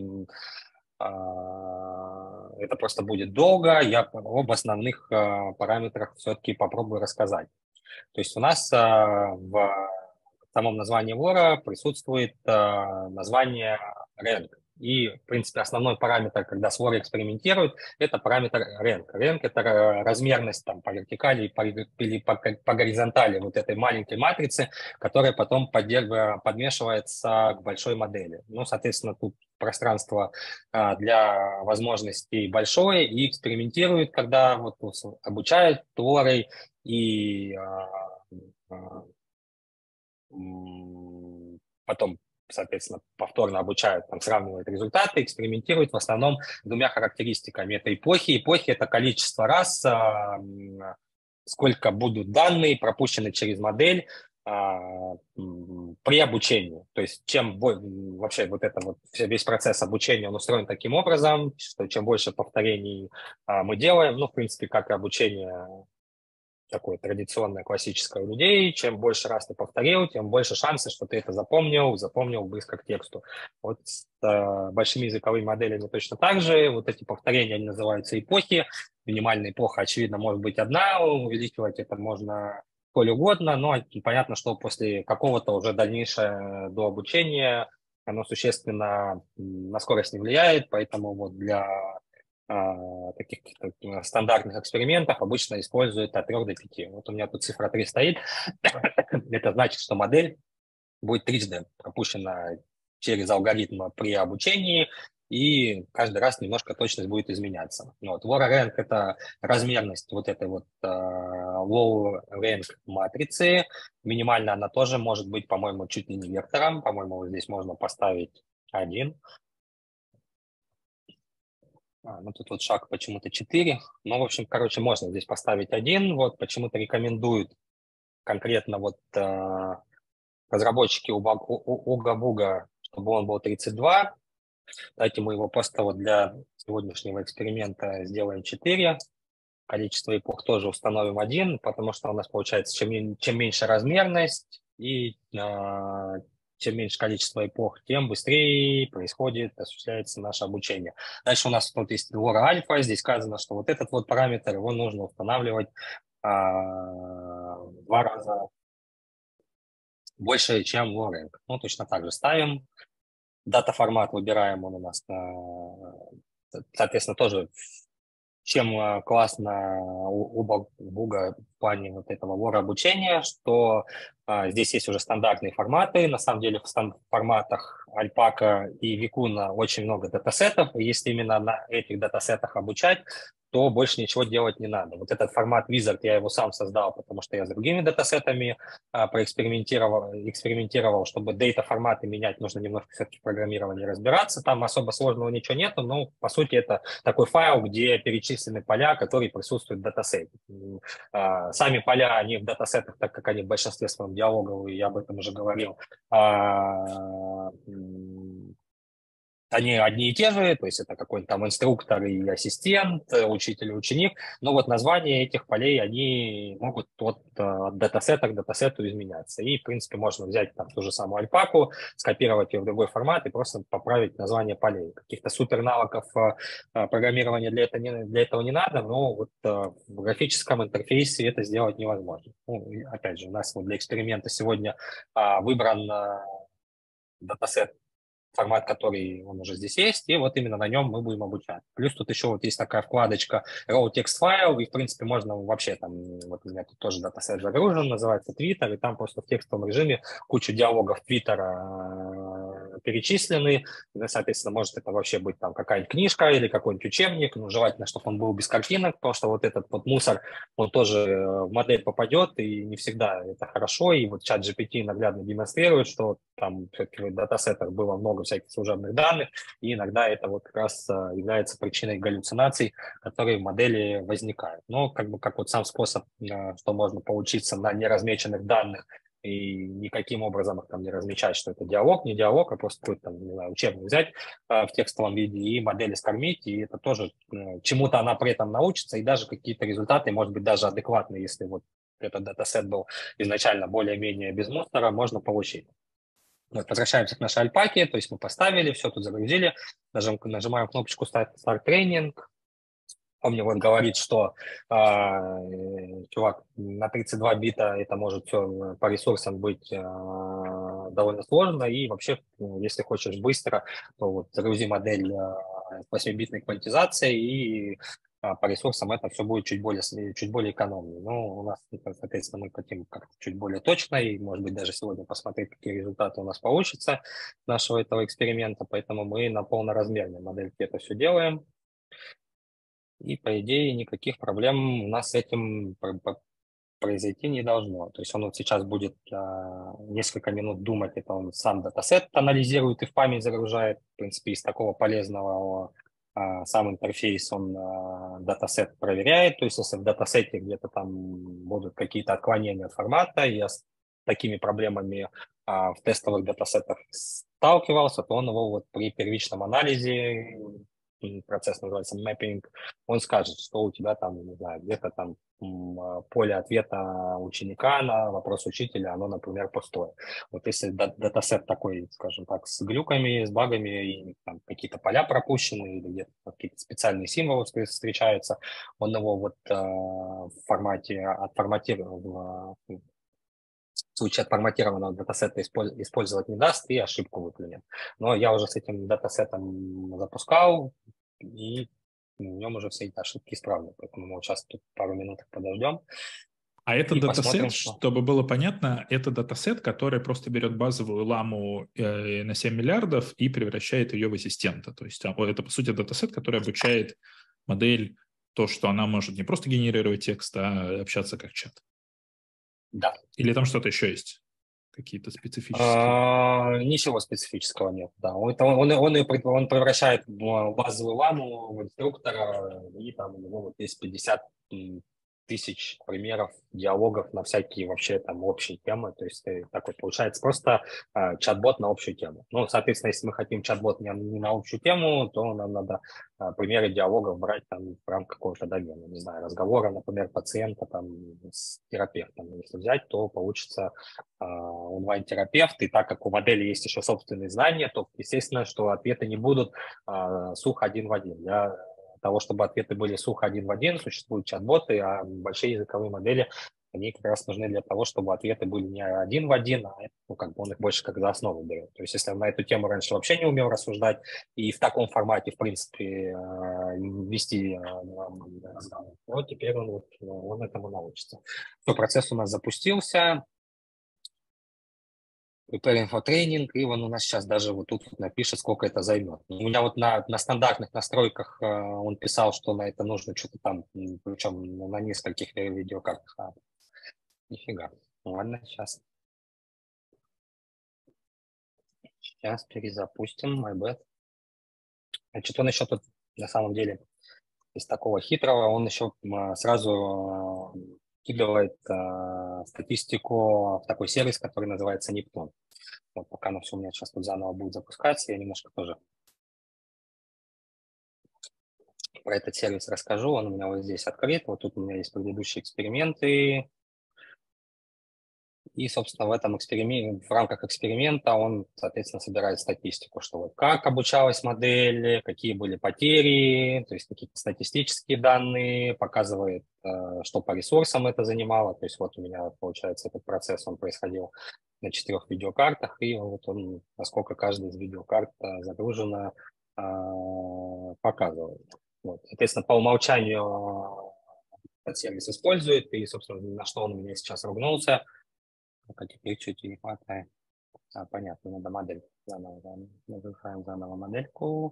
это просто будет долго. Я об основных параметрах все-таки попробую рассказать. То есть у нас в самом названии вора присутствует название rank. И, в принципе, основной параметр, когда с Вора экспериментируют, это параметр rank. Rank – это размерность там, по вертикали или по горизонтали вот этой маленькой матрицы, которая потом подмешивается к большой модели. Ну, соответственно, тут пространство для возможностей большое, и экспериментируют, когда вот обучают Ворой и потом, соответственно, повторно обучают, там, сравнивают результаты, экспериментируют в основном двумя характеристиками. Это эпохи. Эпохи – это количество раз, сколько будут данные пропущены через модель при обучении. То есть чем вообще вот это вот весь процесс обучения он устроен таким образом, что чем больше повторений мы делаем, ну, в принципе, как и обучение такое традиционное, классическое у людей. Чем больше раз ты повторил, тем больше шансов, что ты это запомнил близко к тексту. Вот с большими языковыми моделями точно так же. Вот эти повторения, они называются эпохи. Минимальная эпоха, очевидно, может быть одна. Увеличивать это можно сколь угодно, но понятно, что после какого-то уже дальнейшего до обучения оно существенно на скорость не влияет, поэтому вот для таких стандартных экспериментов обычно используют от 3 до 5. Вот у меня тут цифра 3 стоит. Это значит, что модель будет трижды пропущена через алгоритм при обучении, и каждый раз немножко точность будет изменяться. Вот. Low rank – это размерность вот этой вот low rank матрицы. Минимально она тоже может быть, по-моему, чуть ли не вектором. По-моему, вот здесь можно поставить 1. Ну, тут вот шаг почему-то 4. Ну, в общем, короче, можно здесь поставить 1. Вот почему-то рекомендуют конкретно вот разработчики Уга-Буга, чтобы он был 32. Давайте мы его просто вот для сегодняшнего эксперимента сделаем 4. Количество эпох тоже установим 1, потому что у нас получается, чем меньше размерность и чем меньше количество эпох, тем быстрее осуществляется наше обучение. Дальше у нас тут есть Lora альфа. Здесь сказано, что вот этот вот параметр, его нужно устанавливать в 2 раза больше, чем Lora. Ну, точно так же ставим. Дата-формат выбираем, он у нас, соответственно, тоже чем классно у Буга в плане вот этого Lora обучения, что здесь есть уже стандартные форматы. На самом деле в форматах Alpaca и Vicuna очень много датасетов. И если именно на этих датасетах обучать, то больше ничего делать не надо. Вот этот формат Wizard я его сам создал, потому что я с другими датасетами экспериментировал, чтобы дейта-форматы менять, нужно немножко все-таки в программировании разбираться. Там особо сложного ничего нету, но по сути это такой файл, где перечислены поля, которые присутствуют в датасете. Сами поля, они в датасетах, так как они в большинстве своем диалоговые, я об этом уже говорил, они одни и те же, то есть это какой-то там инструктор и ассистент, учитель и ученик, но вот названия этих полей, они могут от датасета к датасету изменяться. И, в принципе, можно взять там ту же самую альпаку, скопировать ее в другой формат и просто поправить название полей. Каких-то супер навыков программирования для этого не надо, но вот в графическом интерфейсе это сделать невозможно. Ну, опять же, у нас вот для эксперимента сегодня выбран датасет, формат, который он уже здесь есть, и вот именно на нем мы будем обучать. Плюс тут еще вот есть такая вкладочка Raw Text File, и, в принципе, можно вообще там, вот у меня тут тоже датасет загружен, называется Twitter, и там просто в текстовом режиме куча диалогов Твиттера перечислены, и, соответственно, может это вообще быть там какая-нибудь книжка или какой-нибудь учебник, но желательно, чтобы он был без картинок, потому что вот этот вот мусор, он тоже в модель попадет, и не всегда это хорошо, и вот чат GPT наглядно демонстрирует, что там все-таки в датасетах было много всяких служебных данных, и иногда это вот как раз является причиной галлюцинаций, которые в модели возникают. Но как бы как вот сам способ, что можно поучиться на неразмеченных данных и никаким образом их там не размечать, что это диалог, не диалог, а просто какой-то там, не знаю, учебник взять в текстовом виде и модели скормить, и это тоже чему-то она при этом научится, и даже какие-то результаты, может быть, даже адекватные, если вот этот датасет был изначально более-менее без мусора, можно получить. Вот, возвращаемся к нашей альпаке, то есть мы поставили, все тут загрузили, нажимаем кнопочку Start Training. Помню, вот говорит, что чувак, на 32 бита это может все по ресурсам быть довольно сложно, и вообще, если хочешь быстро, то вот загрузи модель с 8-битной квантизацией, и по ресурсам это все будет чуть более экономно. Но у нас, соответственно, мы хотим как-то чуть более точно, и, может быть, даже сегодня посмотреть, какие результаты у нас получатся нашего этого эксперимента, поэтому мы на полноразмерной модельке это все делаем. И, по идее, никаких проблем у нас с этим произойти не должно. То есть он вот сейчас будет несколько минут думать, это он сам датасет анализирует и в память загружает. В принципе, из такого полезного сам интерфейс, он датасет проверяет. То есть если в датасете где-то там будут какие-то отклонения от формата, я с такими проблемами в тестовых датасетах сталкивался, то он его вот при первичном анализе, процесс называется mapping, он скажет, что у тебя там, не знаю, где-то там поле ответа ученика на вопрос учителя, оно, например, пустое. Вот если датасет такой, скажем так, с глюками, с багами, и там какие-то поля пропущены, или где-то какие-то специальные символы встречаются, он его вот в формате отформатировал, в случае отформатированного датасета использовать не даст и ошибку выплюнет. Но я уже с этим датасетом запускал, и в нем уже все эти ошибки исправлены. Поэтому мы сейчас тут пару минут подождем. А это и датасет, чтобы было понятно, это датасет, который просто берет базовую ламу на 7 миллиардов и превращает ее в ассистента. То есть это, по сути, датасет, который обучает модель то, что она может не просто генерировать текст, а общаться как чат. Да. Или там что-то еще есть? Какие-то специфические? Ничего специфического нет. Да. Он превращает базовую ламу в инструктора, и там у него вот есть 50 тысяч примеров диалогов на всякие вообще там общие темы. То есть так вот получается просто чат-бот на общую тему. Ну, соответственно, если мы хотим чат-бот не на общую тему, то нам надо примеры диалогов брать там в рамках какого-то домена. Не знаю, разговора, например, пациента там с терапевтом. Если взять, то получится онлайн-терапевт. И так как у модели есть еще собственные знания, то, естественно, что ответы не будут сухо один в один. Для того, чтобы ответы были сухо один в один, существуют чат-боты, а большие языковые модели, они как раз нужны для того, чтобы ответы были не один в один, а как бы он их больше как за основу берет. То есть если он на эту тему раньше вообще не умел рассуждать, и в таком формате, в принципе, вести разговор, то теперь он этому научится. Все, процесс у нас запустился. Preparing for training, и он у нас сейчас даже вот тут напишет, сколько это займет. У меня вот на стандартных настройках он писал, что на это нужно что-то там, причем на нескольких видеокартах. Нифига. Ладно, сейчас. Сейчас перезапустим, my bad. Значит, он еще тут, на самом деле, из такого хитрого, он еще сразу кидывает статистику в такой сервис, который называется Нептун. Вот пока оно все у меня сейчас тут заново будет запускаться, я немножко тоже про этот сервис расскажу. Он у меня вот здесь открыт. Вот тут у меня есть предыдущие эксперименты. И, собственно, в рамках эксперимента он, соответственно, собирает статистику, что вот как обучалась модель, какие были потери, то есть какие-то статистические данные, показывает, что по ресурсам это занимало. То есть вот у меня, получается, этот процесс, он происходил на 4 видеокартах, и вот он, насколько каждая из видеокарт загружена, показывает. Вот. Соответственно, по умолчанию этот сервис использует, и, собственно, на что он у меня сейчас ругнулся. А теперь чуть не хватает. Понятно, надо модель заново. Нагружаем заново модельку.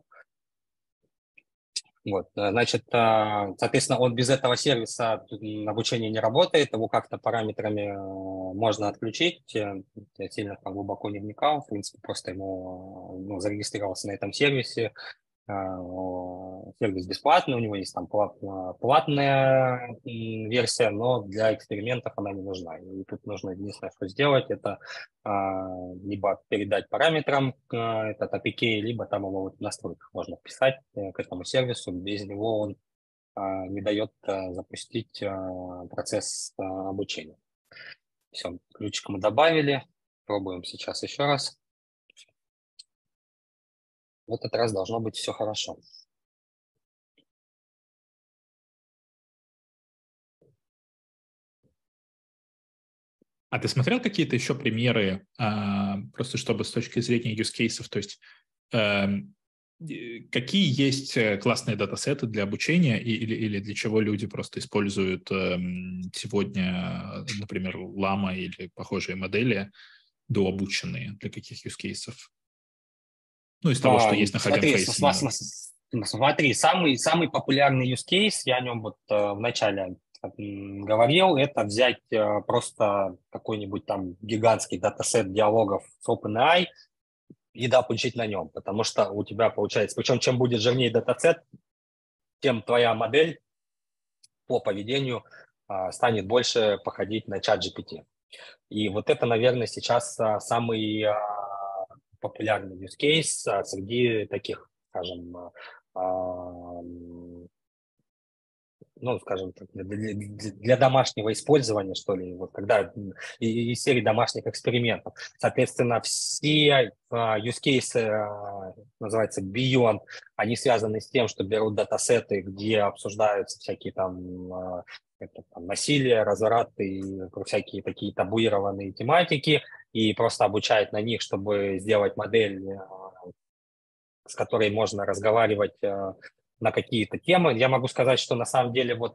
Вот, значит, соответственно, он без этого сервиса обучение не работает, его как-то параметрами можно отключить. Я сильно там глубоко не вникал, в принципе, просто ему зарегистрировался на этом сервисе. Сервис бесплатный, у него есть там платная версия, но для экспериментов она не нужна. И тут нужно единственное, что сделать, это либо передать параметрам этот APK, либо там его вот в настройках можно вписать к этому сервису. Без него он не дает запустить процесс обучения. Все, ключик мы добавили. Пробуем сейчас еще раз. В этот раз должно быть все хорошо. А ты смотрел какие-то еще примеры, просто чтобы с точки зрения use cases, то есть какие есть классные датасеты для обучения или для чего люди просто используют сегодня, например, Llama или похожие модели дообученные для каких use cases? Ну, из того, что есть на Hugging Face. Смотри, самый популярный use case, я о нем вот в начале говорил, это взять просто какой-нибудь там гигантский датасет диалогов с OpenAI и дообучить на нем, потому что у тебя получается, причем чем будет жирнее датасет, тем твоя модель по поведению станет больше походить на ChatGPT. И вот это, наверное, сейчас самый популярный use case среди таких, скажем, ну, скажем так, для домашнего использования, что ли, вот когда из серии домашних экспериментов. Соответственно, все use cases, называется Beyond, они связаны с тем, что берут датасеты, где обсуждаются всякие там, насилие, развраты и всякие такие табуированные тематики, и просто обучают на них, чтобы сделать модель, с которой можно разговаривать на какие-то темы. Я могу сказать, что на самом деле вот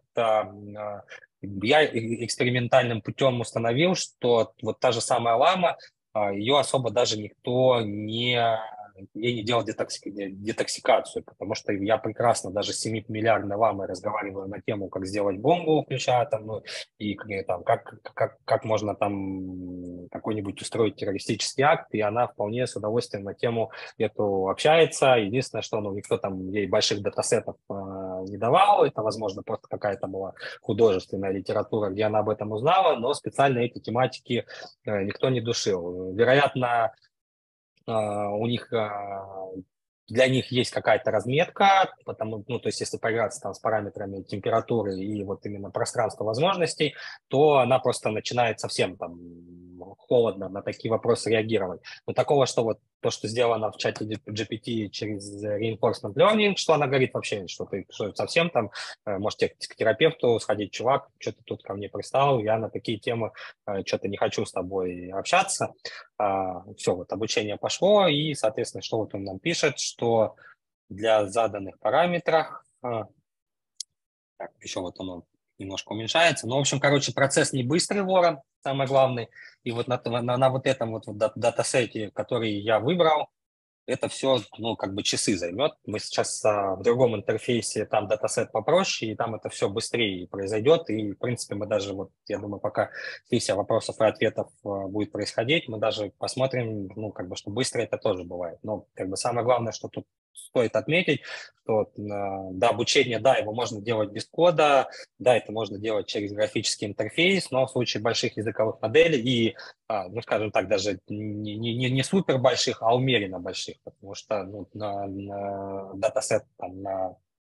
я экспериментальным путем установил, что вот та же самая Llama, ее особо даже никто ей не делал детоксикацию, потому что я прекрасно даже с 7-миллиардной ламой разговариваю на тему, как сделать бомбу, включая там, ну, и там, как можно там какой-нибудь устроить террористический акт, и она вполне с удовольствием на тему эту общается. Единственное, что никто там ей больших датасетов не давал, это, возможно, просто какая-то была художественная литература, где она об этом узнала, но специально эти тематики никто не душил. Вероятно, у них для них есть какая-то разметка, потому, ну, то есть если поиграться там с параметрами температуры и вот именно пространства возможностей, то она просто начинает совсем там холодно на такие вопросы реагировать. Но такого, что вот то, что сделано в чате GPT через reinforcement learning, что она говорит вообще, что ты что совсем там, можете к терапевту сходить, чувак, что ты тут ко мне пристал, я на такие темы что-то не хочу с тобой общаться. Все, вот обучение пошло, и, соответственно, что вот он нам пишет, что для заданных параметров, так, еще вот он немножко уменьшается, но, в общем, короче, процесс не быстрый, Ворон, самое главное, и вот на вот этом вот датасете, который я выбрал, это все, ну, как бы часы займет. Мы сейчас в другом интерфейсе, там датасет попроще, и там это все быстрее произойдет. И, в принципе, мы даже, вот, я думаю, пока сессия вопросов и ответов будет происходить, мы даже посмотрим, ну, как бы, что быстро это тоже бывает. Но, как бы, самое главное, что тут стоит отметить, что, да, обучение, да, его можно делать без кода, да, это можно делать через графический интерфейс, но в случае больших языковых моделей и, ну, скажем так, даже не супер больших, а умеренно больших, потому что, ну, на датасет там, на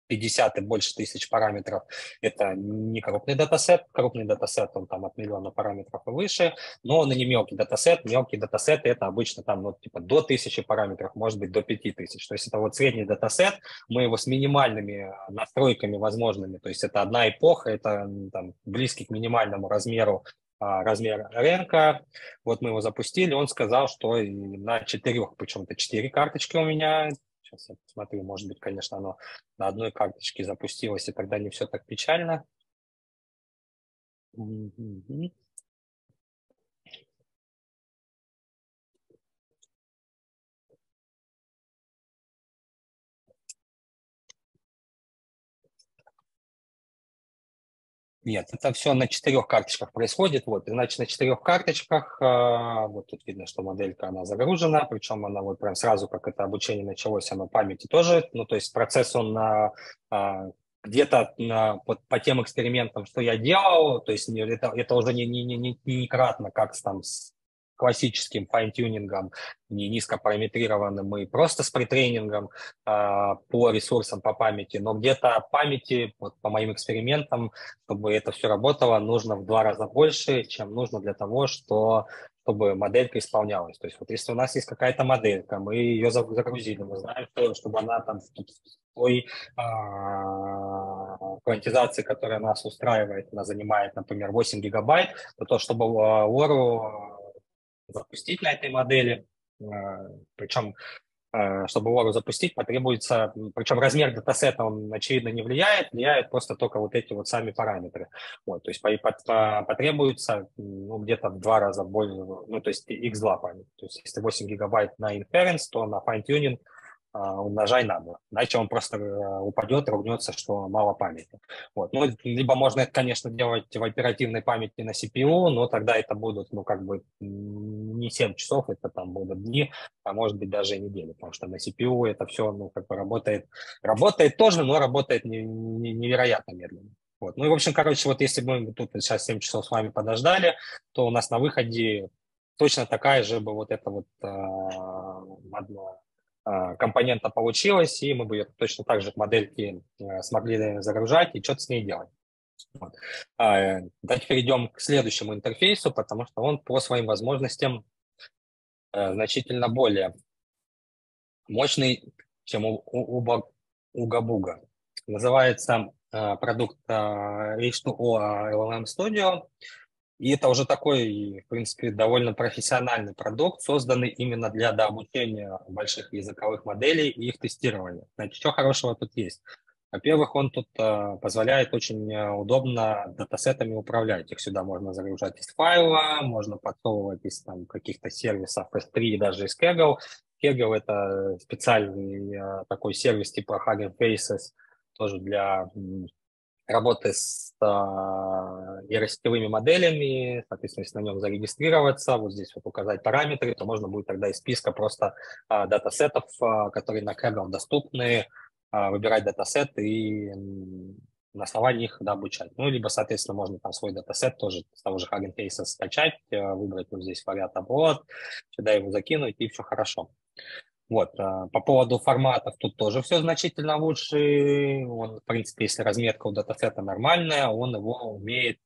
50 и больше тысяч параметров – это не крупный датасет. Крупный датасет, он там от миллиона параметров и выше, но он и не мелкий датасет. Мелкий датасет – это обычно там, ну, типа до 1000 параметров, может быть, до 5000. То есть это вот средний датасет, мы его с минимальными настройками возможными, то есть это одна эпоха, это там, близкий к минимальному размер рынка. Вот мы его запустили, он сказал, что и на 4, причем это 4 карточки у меня. Сейчас я посмотрю, может быть, конечно, оно на одной карточке запустилось, и тогда не все так печально. Нет, это все на 4 карточках происходит. Вот, и, значит, на 4 карточках, вот тут видно, что моделька, она загружена, причем она вот прям сразу, как это обучение началось, она памяти тоже, ну, то есть процесс он где-то по тем экспериментам, что я делал, то есть это уже не кратно, как там с классическим файн-тюнингом, не низкопараметрированным и просто с претренингом по ресурсам, по памяти, но где-то памяти, вот по моим экспериментам, чтобы это все работало, нужно в 2 раза больше, чем нужно для того, чтобы моделька исполнялась. То есть вот если у нас есть какая-то моделька, мы ее загрузили, мы знаем, что чтобы она там в той квантизации, которая нас устраивает, она занимает, например, 8 гигабайт, то чтобы Лору запустить на этой модели, причем чтобы Лору запустить, потребуется, причем размер датасета, он, очевидно, не влияет просто только вот эти вот сами параметры. Вот, то есть потребуется ну, где-то в 2 раза больше, ну, то есть x2 память. То есть если 8 гигабайт на inference, то на fine-tuning умножай на 2. Иначе он просто упадет, ругнется, что мало памяти. Вот. Ну, либо можно это, конечно, делать в оперативной памяти на CPU, но тогда это будут, ну, как бы не 7 часов, это там будут дни, а может быть даже и недели, потому что на CPU это все, ну, как бы работает тоже, но работает невероятно медленно. Вот. Ну и, в общем, короче, вот если мы тут сейчас 7 часов с вами подождали, то у нас на выходе точно такая же бы вот эта вот компонента получилась, и мы бы ее точно так же к модельке смогли загружать и что-то с ней делать. Вот. Давайте перейдем к следующему интерфейсу, потому что он по своим возможностям значительно более мощный, чем у Габуга. Называется продукт H2O LLM Studio. И это уже такой, в принципе, довольно профессиональный продукт, созданный именно для дообучения больших языковых моделей и их тестирования. Значит, что хорошего тут есть? Во-первых, он тут позволяет очень удобно датасетами управлять. Их сюда можно загружать из файла, можно подсовывать из там, каких-то сервисов S3, даже из Kaggle. Kaggle – это специальный такой сервис типа Hugging Faces, тоже для работы с нейросетевыми моделями, соответственно, если на нем зарегистрироваться, вот здесь вот указать параметры, то можно будет тогда из списка просто датасетов, которые на Kaggle доступны, выбирать датасет и на основании их обучать. Ну, либо, соответственно, можно там свой датасет тоже с того же Hugging Face скачать, выбрать вот здесь вариант обвод, сюда его закинуть, и все хорошо. Вот, по поводу форматов тут тоже все значительно лучше. Он, в принципе, если разметка у датасета нормальная, он его умеет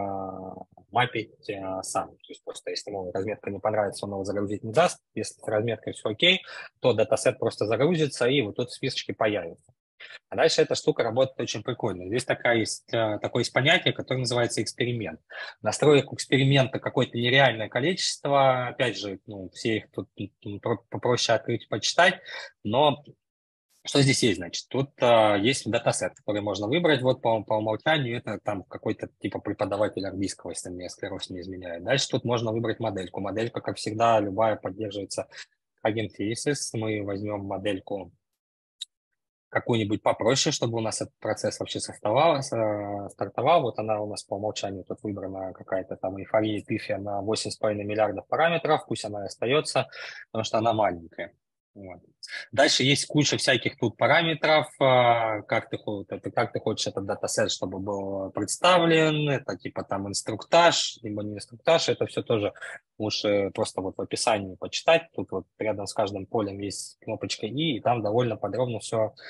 мапить сам. То есть просто если ему разметка не понравится, он его загрузить не даст. Если с разметкой все окей, то датасет просто загрузится и вот тут в списочке появится. А дальше эта штука работает очень прикольно. Здесь такое есть понятие, которое называется эксперимент. Настроек эксперимента какое-то нереальное количество. Опять же, ну, все их тут попроще открыть и почитать. Но что здесь есть, значит? Тут есть датасет, который можно выбрать. Вот по умолчанию это там какой-то типа преподаватель английского, если мне склероз не изменяет. Дальше тут можно выбрать модельку. Моделька, как всегда, любая поддерживается Hugging Faces. Мы возьмем модельку какую-нибудь попроще, чтобы у нас этот процесс вообще стартовал. Вот она у нас по умолчанию тут выбрана какая-то там эйфория пифия на 8,5 миллиардов параметров, пусть она и остается, потому что она маленькая. Вот. Дальше есть куча всяких тут параметров, как ты хочешь этот датасет, чтобы был представлен, это типа там инструктаж, либо не инструктаж, это все тоже лучше просто вот в описании почитать. Тут вот рядом с каждым полем есть кнопочка и там довольно подробно все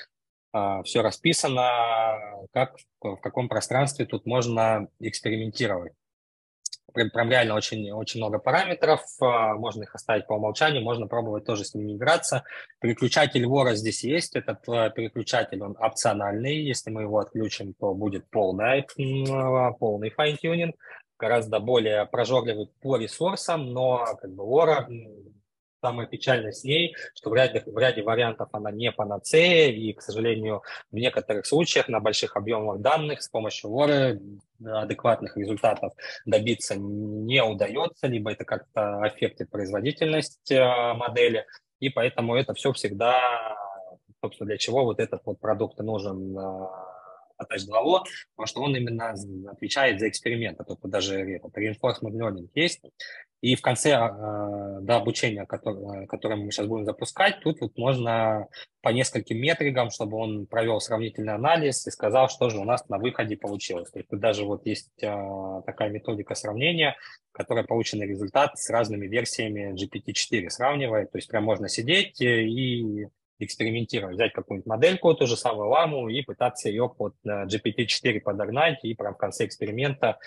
все расписано, в каком пространстве тут можно экспериментировать. Прям реально очень, очень много параметров, можно их оставить по умолчанию, можно пробовать тоже с ними играться. Переключатель вора здесь есть, этот переключатель, он опциональный, если мы его отключим, то будет полный файн-тюнинг, гораздо более прожорливый по ресурсам, но как бы вора, самое печальное с ней, что в ряде вариантов она не панацея, и, к сожалению, в некоторых случаях на больших объемах данных с помощью вора адекватных результатов добиться не удается, либо это как-то аффектит производительность модели, и поэтому это все всегда, собственно, для чего вот этот вот продукт нужен Attach 2O, потому что он именно отвечает за эксперименты, тут даже этот reinforcement learning есть. И в конце обучения, которое мы сейчас будем запускать, тут вот можно по нескольким метрикам, чтобы он провел сравнительный анализ и сказал, что же у нас на выходе получилось. То есть тут даже вот есть такая методика сравнения, которая полученный результат с разными версиями GPT-4 сравнивает. То есть прям можно сидеть и экспериментировать, взять какую-нибудь модельку, ту же самую ламу, и пытаться ее под GPT-4 подогнать, и прям в конце эксперимента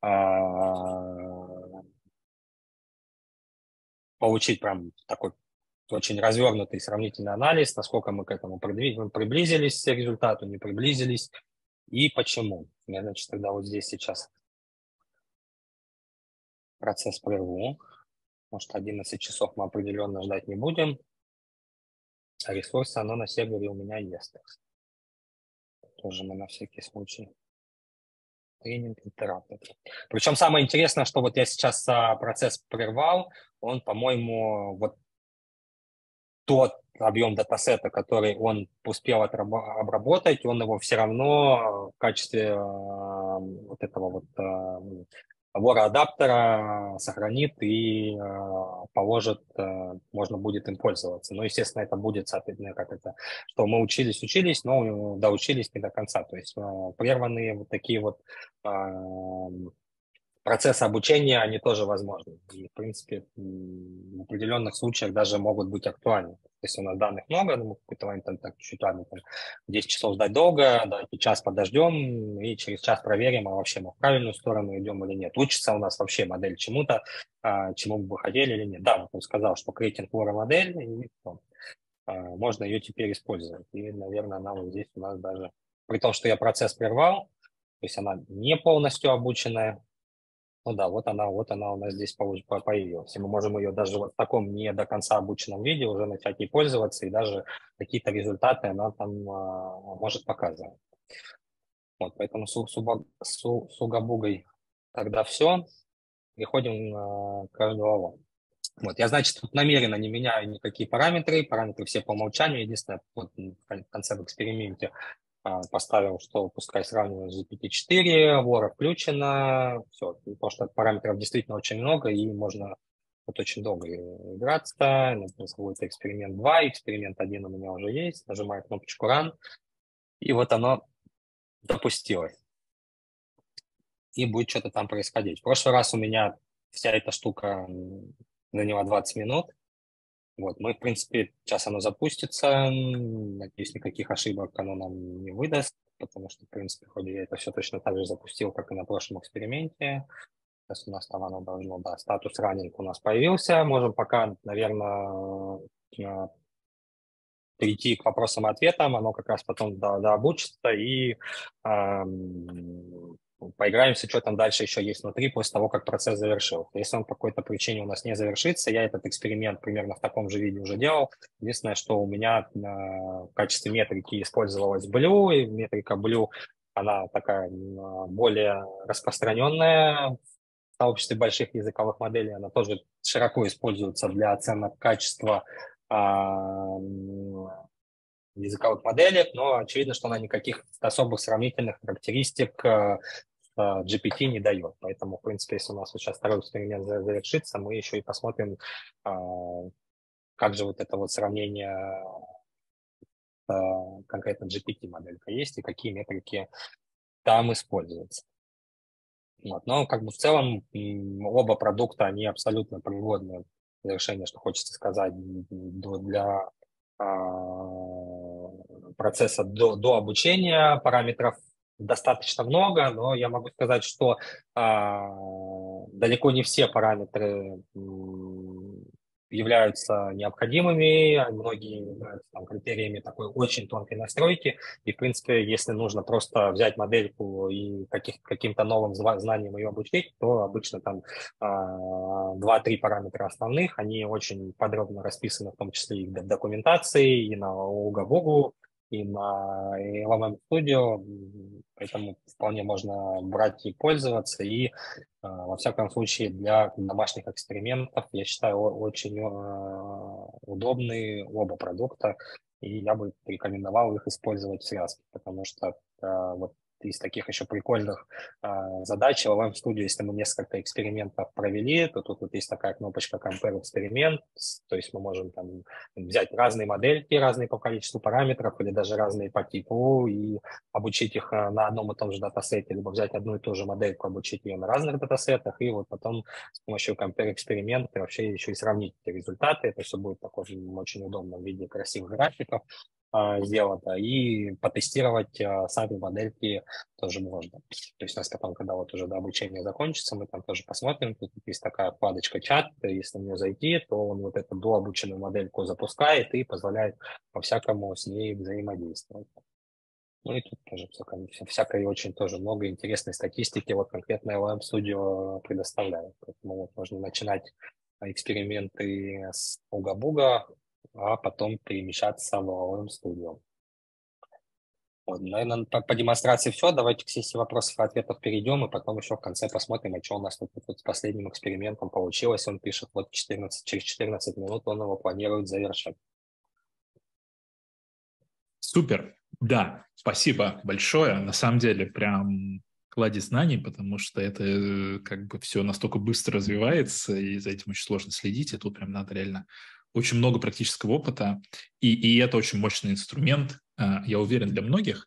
получить прям такой очень развернутый сравнительный анализ, насколько мы к этому приблизились к результату, не приблизились, и почему. Я, значит, тогда вот здесь сейчас процесс прерву. Может, 11 часов мы определенно ждать не будем. А ресурсы, оно на сервере у меня есть. Тоже мы на всякий случай. Тренинг интерактор. Причем самое интересное, что вот я сейчас процесс прервал, он, по-моему, вот тот объем датасета, который он успел обработать, он его все равно в качестве вот этого вот вора-адаптера сохранит и положит, можно будет им пользоваться. Но, естественно, это будет, соответственно, как это, что мы учились, но доучились не до конца. То есть прерванные вот такие вот процессы обучения, они тоже возможны. И, в принципе, в определенных случаях даже могут быть актуальны. Если у нас данных много, мы в какой-то момент так чуть-чуть, ладно, 10 часов ждать долго, давайте час подождем и через час проверим, а вообще мы в правильную сторону идем или нет. Учится у нас вообще модель чему-то, чему бы вы хотели или нет. Да, вот он сказал, что creating for модель, и можно ее теперь использовать. И, наверное, она вот здесь у нас даже, при том, что я процесс прервал, то есть она не полностью обученная. Ну да, вот она у нас здесь появилась. И мы можем ее даже вот в таком не до конца обученном виде уже начать ей пользоваться, и даже какие-то результаты она там может показывать. Вот, поэтому с Угабугой тогда все. Переходим к RDLO. Вот, я, значит, тут намеренно не меняю никакие параметры все по умолчанию. Единственное, вот в конце в эксперименте поставил, что пускай сравниваю с GPT-4, Вора включено, все, потому что параметров действительно очень много, и можно вот очень долго играться. Например, будет эксперимент 2, эксперимент 1 у меня уже есть, нажимаю кнопочку Run, и вот оно запустилось. И будет что-то там происходить. В прошлый раз у меня вся эта штука заняла 20 минут. Вот, мы, в принципе, сейчас оно запустится, надеюсь, никаких ошибок оно нам не выдаст, потому что, в принципе, вроде я это все точно так же запустил, как и на прошлом эксперименте. Сейчас у нас там оно должно, да, статус раннинг у нас появился, можем пока, наверное, перейти к вопросам и ответам, оно как раз потом дообучится и поиграемся, что там дальше еще есть внутри после того, как процесс завершил. Если он по какой-то причине у нас не завершится, я этот эксперимент примерно в таком же виде уже делал. Единственное, что у меня в качестве метрики использовалась Blue, и метрика Blue, она такая более распространенная в сообществе больших языковых моделей, она тоже широко используется для оценок качества языковых моделей, но очевидно, что она никаких особых сравнительных характеристик GPT не дает. Поэтому, в принципе, если у нас вот сейчас второй эксперимент завершится, мы еще и посмотрим, как же вот это вот сравнение конкретно GPT-моделька есть и какие метрики там используются. Вот. Но как бы в целом оба продукта, они абсолютно пригодны для решения, что хочется сказать, для процесса до обучения, параметров достаточно много, но я могу сказать, что далеко не все параметры являются необходимыми, многие являются там, критериями такой очень тонкой настройки, и, в принципе, если нужно просто взять модельку и каким-то новым знанием ее обучить, то обычно там 2-3 параметра основных, они очень подробно расписаны, в том числе и в документации, и на Угабугу, и на LLM Studio, поэтому вполне можно брать и пользоваться, и во всяком случае для домашних экспериментов, я считаю, очень удобны оба продукта, и я бы рекомендовал их использовать в связке, потому что вот из таких еще прикольных задач LLM Studio, если мы несколько экспериментов провели, то тут вот есть такая кнопочка Compare Experiment, то есть мы можем там взять разные модельки, разные по количеству параметров или даже разные по типу и обучить их на одном и том же датасете, либо взять одну и ту же модельку, обучить ее на разных датасетах, и вот потом с помощью Compare Experiment вообще еще и сравнить эти результаты. Это все будет в таком очень удобном виде красивых графиков сделано, и потестировать сами модельки тоже можно. То есть у нас потом, когда вот уже до обучения закончится, мы там тоже посмотрим, тут есть такая вкладочка чат, если в нее зайти, то он вот эту дообученную модельку запускает и позволяет по-всякому с ней взаимодействовать. Ну и тут тоже всякой очень тоже много интересной статистики, вот конкретно LLM Studio предоставляет. Поэтому вот можно начинать эксперименты с Угабуга, а потом перемещаться в LLM Studio. Вот, наверное, по демонстрации все. Давайте к сессии вопросов и ответов перейдем, и потом еще в конце посмотрим, что у нас тут с последним экспериментом получилось. Он пишет, вот через 14 минут он его планирует завершить. Супер. Да, спасибо большое. На самом деле, прям кладезь знаний, потому что это как бы все настолько быстро развивается, и за этим очень сложно следить, и тут прям надо реально очень много практического опыта, и это очень мощный инструмент, я уверен, для многих.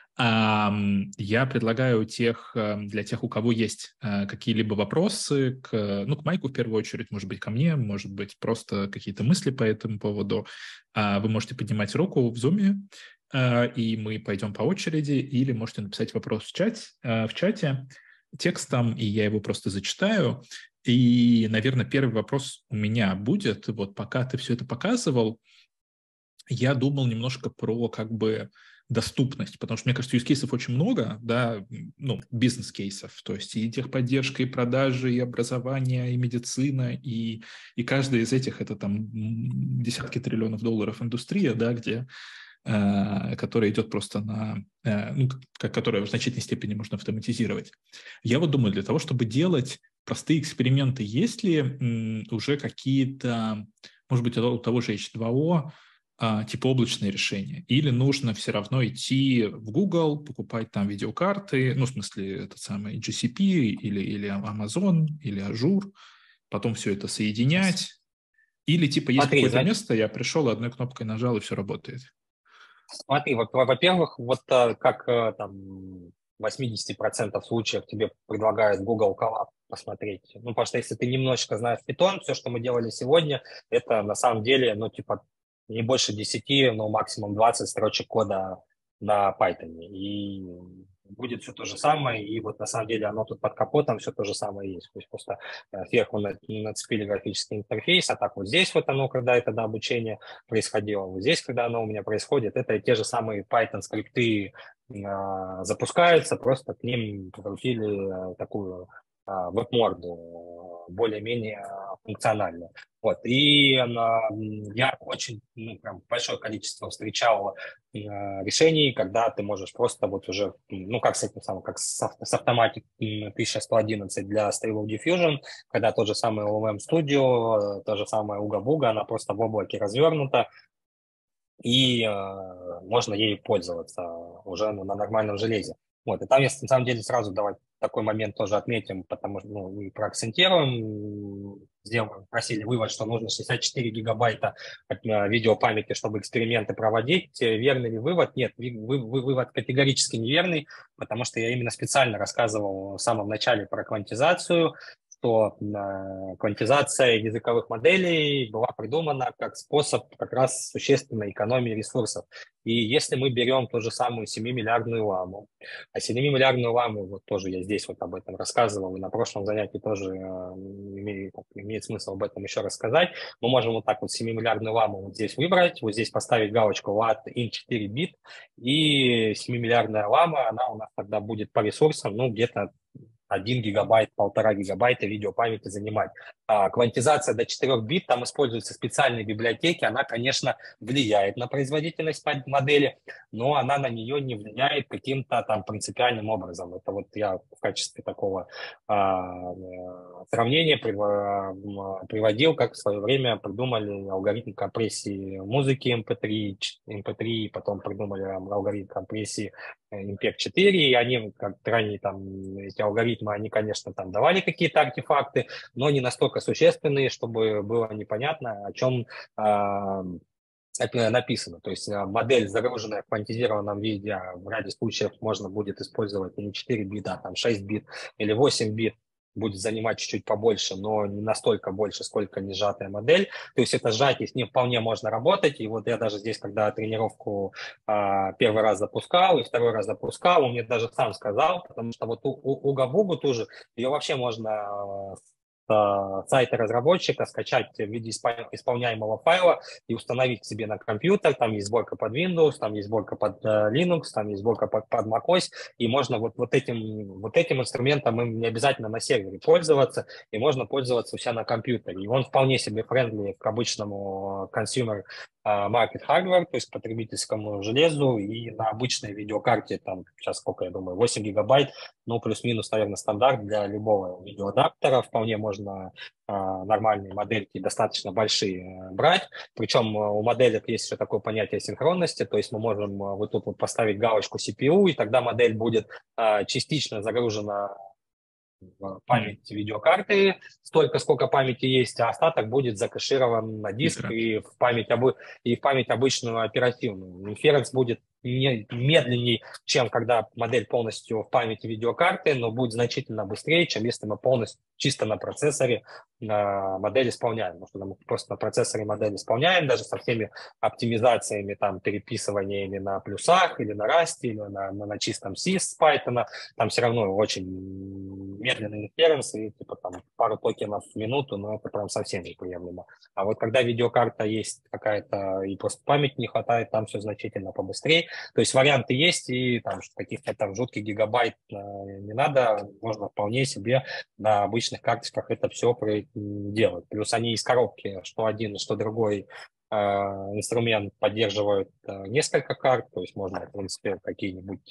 Я предлагаю для тех, у кого есть какие-либо вопросы к Майку в первую очередь, может быть, ко мне, может быть, просто какие-то мысли по этому поводу, вы можете поднимать руку в Zoom, и мы пойдем по очереди, или можете написать вопрос в чате текстом, и я его просто зачитаю. И, наверное, первый вопрос у меня будет, вот пока ты все это показывал, я думал немножко про как бы доступность, потому что, мне кажется, use-кейсов очень много, да, бизнес-кейсов, то есть и техподдержка, и продажи, и образование, и медицина, и каждый из этих это там десятки триллионов долларов индустрия, да, которая идет просто которая в значительной степени можно автоматизировать. Я вот думаю, для того, чтобы делать простые эксперименты, есть ли уже какие-то, может быть, у того же H2O, типа облачные решения, или нужно все равно идти в Google, покупать там видеокарты, в смысле, этот самый GCP или Amazon, или Azure, потом все это соединять, или типа есть какое-то место, я пришел, одной кнопкой нажал, и все работает. Смотри, во-первых, вот как там 80% случаев тебе предлагают Google Colab посмотреть. Потому что если ты немножечко знаешь Python, все, что мы делали сегодня, это на самом деле, не больше 10, но максимум 20 строчек кода на Python. И будет все то же самое, и вот на самом деле оно тут под капотом все то же самое есть. То есть просто сверху нацепили графический интерфейс, а так вот здесь вот оно, когда это до обучения происходило, вот здесь, когда оно у меня происходит, это те же самые Python скрипты запускаются, просто к ним прикрутили такую веб-морду, более-менее функциональную. Вот. И я очень, прям большое количество встречал решений, когда ты можешь просто вот уже, как с этим самым, как с Automatic 1111 для Stable Diffusion, когда тот же самый LLM Studio, то же самое Угабуга, она просто в облаке развернута, и можно ей пользоваться уже на нормальном железе. Вот, и там, на самом деле, сразу давай такой момент тоже отметим, потому что, и проакцентируем, просили вывод, что нужно 64 гигабайта видеопамяти, чтобы эксперименты проводить. Верный ли вывод? Нет, вывод категорически неверный, потому что я именно специально рассказывал в самом начале про квантизацию, что квантизация языковых моделей была придумана как способ как раз существенной экономии ресурсов. И если мы берем ту же самую 7-миллиардную ламу, а 7-миллиардную ламу, вот тоже я здесь вот об этом рассказывал, и на прошлом занятии тоже имеет смысл об этом еще рассказать, мы можем вот так вот 7-миллиардную ламу вот здесь выбрать, вот здесь поставить галочку watt in 4 бит, и 7-миллиардная лама, она у нас тогда будет по ресурсам, ну, где-то 1 гигабайт, 1,5 гигабайта видеопамяти занимать. Квантизация до 4 бит, там используются специальные библиотеки, она, конечно, влияет на производительность модели, но она на нее не влияет каким-то там принципиальным образом. Это вот я в качестве такого сравнения приводил, как в свое время придумали алгоритм компрессии музыки MP3, потом придумали алгоритм компрессии MPEG-4, и они, как ранее там эти алгоритмы, они, конечно, там давали какие-то артефакты, но не настолько существенные, чтобы было непонятно, о чем это написано. То есть модель, загруженная в квантизированном виде, в ряде случаев можно будет использовать не 4 бита, а там 6 бит или 8 бит, будет занимать чуть-чуть побольше, но не настолько больше, сколько не сжатая модель. То есть это сжатие, с ним вполне можно работать. И вот я даже здесь, когда тренировку первый раз запускал и второй раз запускал, он мне даже сам сказал, потому что вот Уга-Бугу тоже, ее вообще можно сайта разработчика, скачать в виде исполняемого файла и установить себе на компьютер. Там есть сборка под Windows, там есть сборка под Linux, там есть сборка под macOS, и можно вот этим инструментом им не обязательно на сервере пользоваться, и можно пользоваться у себя на компьютере. И он вполне себе френдли к обычному consumer market hardware, то есть потребительскому железу, и на обычной видеокарте, там сейчас сколько, я думаю, 8 гигабайт, ну, плюс-минус, наверное, стандарт для любого видеоадаптера, вполне можно нормальные модельки, достаточно большие, брать. Причем у моделек есть еще такое понятие синхронности, то есть мы можем вот тут вот поставить галочку CPU, и тогда модель будет частично загружена в память видеокарты, столько, сколько памяти есть, а остаток будет закэширован на диск и в память обычную оперативную. Инференс будет медленнее, чем когда модель полностью в памяти видеокарты, но будет значительно быстрее, чем если мы полностью чисто на процессоре модель исполняем. Потому что мы просто на процессоре модель исполняем, даже со всеми оптимизациями, там, переписываниями на плюсах или на Rust, или на чистом C с Python, там все равно очень медленный инференс, и типа там пару токенов в минуту, но это прям совсем неприемлемо. А вот когда видеокарта есть какая-то, и просто памяти не хватает, там все значительно побыстрее. То есть варианты есть, и там каких-то там жутких гигабайт не надо, можно вполне себе на обычных карточках это все делать. Плюс они из коробки, что один, что другой инструмент поддерживают несколько карт, то есть можно, в принципе, какие-нибудь...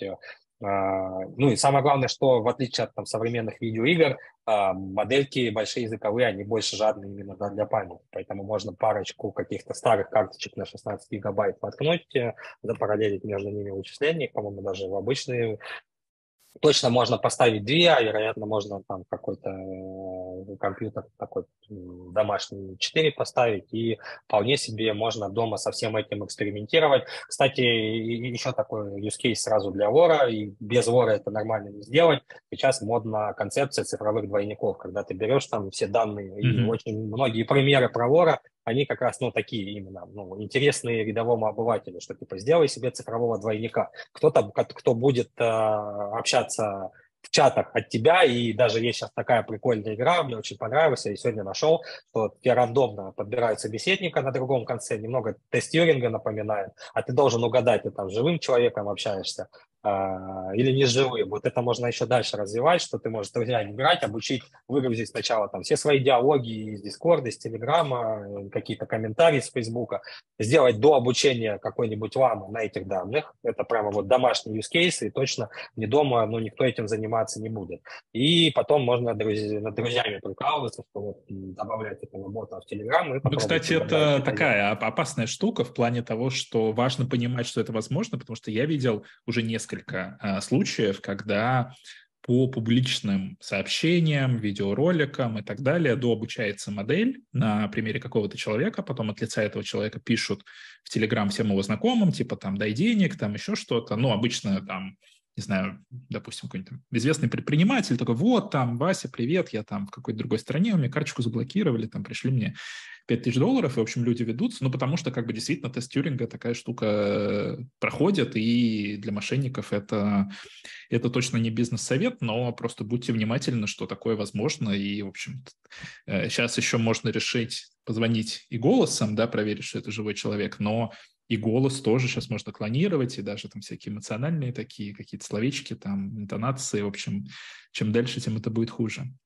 Ну и самое главное, что в отличие от там, современных видеоигр, модельки большие языковые, они больше жадны именно для памяти. Поэтому можно парочку каких-то старых карточек на 16 гигабайт воткнуть, запараллелить между ними вычисления, по-моему, даже в обычные. Точно можно поставить 2, а, вероятно, можно там какой-то компьютер такой домашний 4 поставить, и вполне себе можно дома со всем этим экспериментировать. Кстати, еще такой use case сразу для вора, и без вора это нормально не сделать. Сейчас модна концепция цифровых двойников, когда ты берешь там все данные, и очень многие примеры про вора, они как раз, такие именно, интересные рядовому обывателю, что типа сделай себе цифрового двойника. Кто будет общаться в чатах от тебя, и даже есть сейчас такая прикольная игра, мне очень понравилась, я сегодня нашел, что тебе рандомно подбирают собеседника на другом конце, немного тест-тьюринга напоминает, а ты должен угадать, ты там живым человеком общаешься или не живым. Вот это можно еще дальше развивать, что ты можешь друзья играть, обучить, выгрузить сначала там все свои диалоги из Дискорда, из Телеграма, какие-то комментарии с Фейсбука, сделать до обучения какой-нибудь ламы на этих данных. Это прямо вот домашний use case, и точно не дома, никто этим заниматься не будет. И потом можно над друзьями прикалываться, что вот добавлять этого бота в Телеграм. Кстати, это такая опасная штука в плане того, что важно понимать, что это возможно, потому что я видел уже несколько случаев, когда по публичным сообщениям, видеороликам и так далее дообучается модель на примере какого-то человека, потом от лица этого человека пишут в Телеграм всем его знакомым, типа там дай денег, там еще что-то, обычно там не знаю, допустим, какой-нибудь там известный предприниматель такой, вот там, Вася, привет, я там в какой-то другой стране, у меня карточку заблокировали, там пришли мне $5000, и, в общем, люди ведутся, ну, потому что, как бы, действительно, тест Тьюринга такая штука проходит, и для мошенников это точно не бизнес-совет, но просто будьте внимательны, что такое возможно, и, в общем, сейчас еще можно решить позвонить и голосом, да, проверить, что это живой человек, но и голос тоже сейчас можно клонировать, и даже там всякие эмоциональные такие какие-то словечки, там, интонации, в общем, чем дальше, тем это будет хуже.